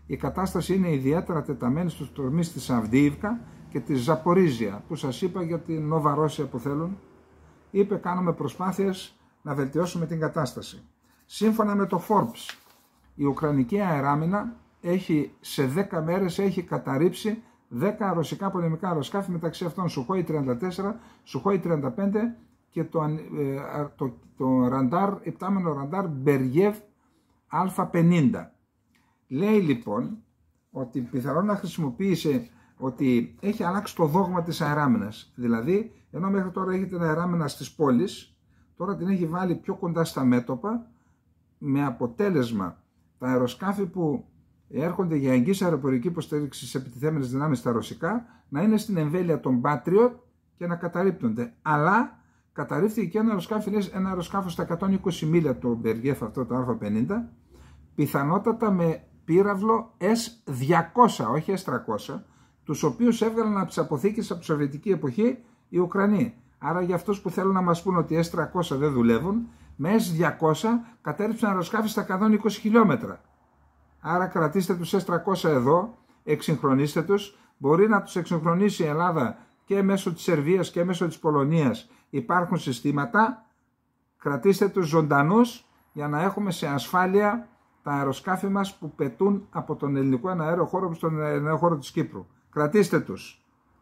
η κατάσταση είναι ιδιαίτερα τεταμένη στους τομείς της Αυδίιβκα και της Ζαπορίζια, που σας είπα για την Νοβαρόσια που θέλουν. Είπε, κάνουμε προσπάθειες να βελτιώσουμε την κατάσταση. Σύμφωνα με το Forbes, η Ουκρανική αεράμινα σε 10 μέρες έχει καταρρίψει 10 ρωσικά πολεμικά αεροσκάφη, μεταξύ αυτών Σουχόι 34, Σουχόι 35 και το υπτάμενο ραντάρ Μπεργιέβ Α50. Λέει λοιπόν ότι πιθανόν να χρησιμοποίησε, ότι έχει αλλάξει το δόγμα της αεράμινας. Δηλαδή, ενώ μέχρι τώρα έχει την αεράμινα στις πόλεις, τώρα την έχει βάλει πιο κοντά στα μέτωπα, με αποτέλεσμα τα αεροσκάφη που έρχονται για εγγύς αεροπορική υποστήριξη στις επιτιθέμενες δυνάμεις στα ρωσικά να είναι στην εμβέλεια των Patriot και να καταρρίπτονται. Αλλά καταρρίφθηκε και ένα αεροσκάφο στα 120 μίλια, το Μπεργέφ αυτό το Α50, πιθανότατα με πύραυλο S200, όχι S300, τους οποίους έβγαλαν από τις αποθήκες από τη Σοβιετική εποχή οι Ουκρανοί. Άρα για αυτούς που θέλουν να μας πούν ότι S300 δεν δουλεύουν, με S200 κατέρριψαν αεροσκάφη στα 120 χιλιόμετρα. Άρα κρατήστε τους S300 εδώ, εξυγχρονίστε τους, μπορεί να τους εξυγχρονίσει η Ελλάδα και μέσω της Σερβίας και μέσω της Πολωνίας. Υπάρχουν συστήματα, κρατήστε τους ζωντανούς για να έχουμε σε ασφάλεια τα αεροσκάφη μας που πετούν από τον ελληνικό εναέριο χώρο στον εναέριο χώρο της Κύπρου. Κρατήστε τους.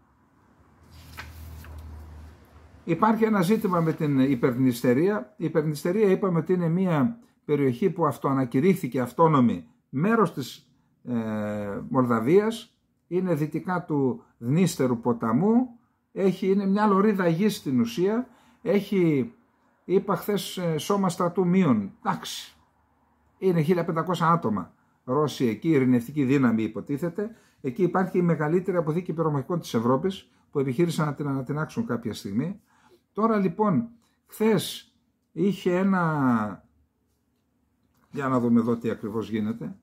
Υπάρχει ένα ζήτημα με την Υπερνηστερία. Η Υπερνηστερία είπαμε ότι είναι μια περιοχή που αυτοανακηρύχθηκε αυτόνομη, μέρος της Μολδαβίας, είναι δυτικά του Δνίστερου ποταμού, είναι μια λωρίδα γης στην ουσία, έχει, είπα χθες, σώμα στρατού μείον, εντάξει, είναι 1500 άτομα Ρώσοι εκεί, ειρηνευτική δύναμη υποτίθεται, εκεί υπάρχει η μεγαλύτερη αποθήκη πυρομαχικών της Ευρώπης που επιχείρησαν να την ανατινάξουν κάποια στιγμή. Τώρα λοιπόν, χθες είχε ένα, για να δούμε εδώ τι ακριβώς γίνεται,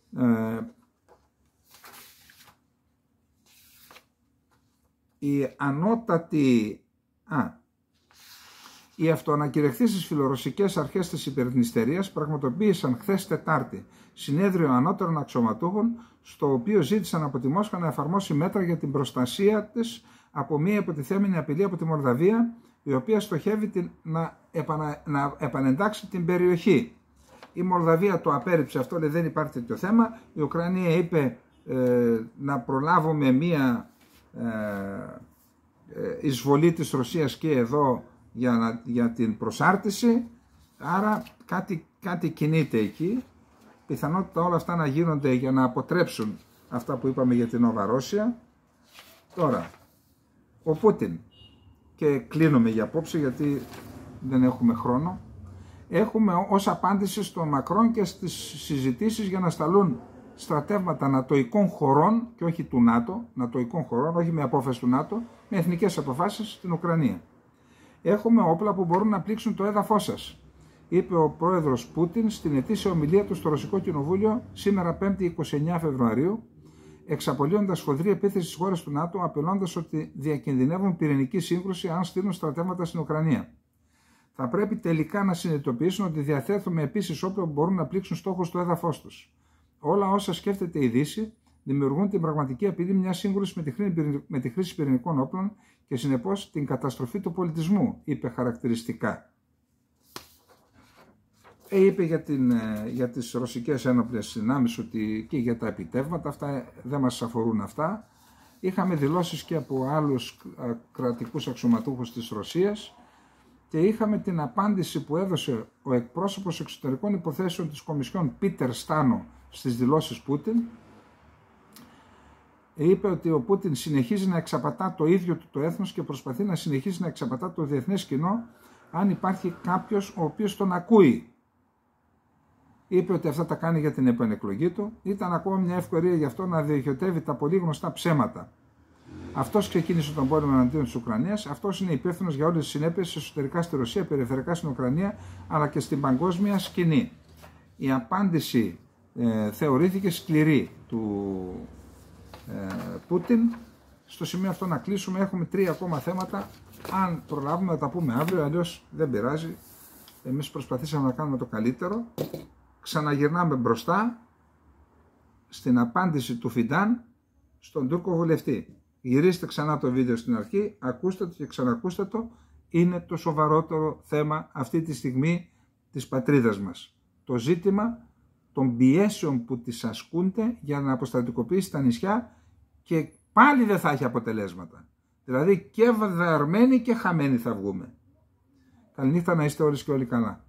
οι αυτοανακηρυχθήσεις φιλορωσικές αρχές της Υπερνηστερίας πραγματοποίησαν χθες Τετάρτη συνέδριο ανώτερων αξιωματούχων, στο οποίο ζήτησαν από τη Μόσχα να εφαρμόσει μέτρα για την προστασία της από μια υποτιθέμενη απειλή από τη Μολδαβία, η οποία στοχεύει να επανεντάξει την περιοχή. Η Μολδαβία το απέρριψε αυτό, λέει δεν υπάρχει τέτοιο θέμα. Η Ουκρανία είπε να προλάβουμε μία εισβολή της Ρωσίας και εδώ για την προσάρτηση. Άρα κάτι κινείται εκεί. Πιθανότητα όλα αυτά να γίνονται για να αποτρέψουν αυτά που είπαμε για την Νοβαρόσια. Τώρα, ο Πούτιν, και κλείνουμε για απόψε γιατί δεν έχουμε χρόνο, έχουμε ως απάντηση στον Μακρόν και στις συζητήσεις για να σταλούν στρατεύματα νατοικών χωρών και όχι του ΝΑΤΟ, νατοικών χωρών, όχι με απόφαση του ΝΑΤΟ, με εθνικές αποφάσεις στην Ουκρανία. Έχουμε όπλα που μπορούν να πλήξουν το έδαφος σας, είπε ο πρόεδρος Πούτιν στην ετήσια ομιλία του στο Ρωσικό Κοινοβούλιο σήμερα 5η 29 Φεβρουαρίου, εξαπολύοντας σφοδρή επίθεση στις χώρες του ΝΑΤΟ, απειλώντας ότι διακινδυνεύουν πυρηνική σύγκρουση αν στείλουν στρατεύματα στην Ουκρανία. Θα πρέπει τελικά να συνειδητοποιήσουν ότι διαθέτουμε επίσης όπλα που μπορούν να πλήξουν στόχους στο έδαφος τους. Όλα όσα σκέφτεται η Δύση δημιουργούν την πραγματική απειλή μιας σύγκρουσης με τη χρήση πυρηνικών όπλων και συνεπώς την καταστροφή του πολιτισμού, είπε χαρακτηριστικά. Είπε για τις ρωσικές ένοπλες δυνάμεις ότι και για τα επιτεύγματα, αυτά δεν μας αφορούν αυτά. Είχαμε δηλώσεις και από άλλους κρατικούς αξιωματούχους της Ρωσίας και είχαμε την απάντηση που έδωσε ο εκπρόσωπος εξωτερικών υποθέσεων της Κομισιόν Πίτερ Στάνο στις δηλώσεις Πούτιν. Είπε ότι ο Πούτιν συνεχίζει να εξαπατά το ίδιο του το έθνος και προσπαθεί να συνεχίσει να εξαπατά το διεθνές κοινό αν υπάρχει κάποιος ο οποίος τον ακούει. Είπε ότι αυτά τα κάνει για την επανεκλογή του. Ήταν ακόμα μια ευκαιρία γι' αυτό να διοχετεύει τα πολύ γνωστά ψέματα. Αυτός ξεκίνησε τον πόλεμο εναντίον της Ουκρανίας. Αυτός είναι υπεύθυνος για όλες τις συνέπειες εσωτερικά στη Ρωσία, περιφερειακά στην Ουκρανία, αλλά και στην παγκόσμια σκηνή. Η απάντηση θεωρήθηκε σκληρή του Πούτιν. Στο σημείο αυτό να κλείσουμε. Έχουμε 3 ακόμα θέματα. Αν προλάβουμε να τα πούμε αύριο, αλλιώς δεν πειράζει. Εμείς προσπαθήσαμε να κάνουμε το καλύτερο. Ξαναγυρνάμε μπροστά στην απάντηση του Φιντάν στον Τούρκο βουλευτή. Γυρίστε ξανά το βίντεο στην αρχή, ακούστε το και ξανακούστε το. Είναι το σοβαρότερο θέμα αυτή τη στιγμή της πατρίδας μας. Το ζήτημα των πιέσεων που τις ασκούνται για να αποστατικοποιήσει τα νησιά και πάλι δεν θα έχει αποτελέσματα. Δηλαδή και βαρμένοι και χαμένοι θα βγούμε. Καληνύχτα, να είστε όλες και όλοι καλά.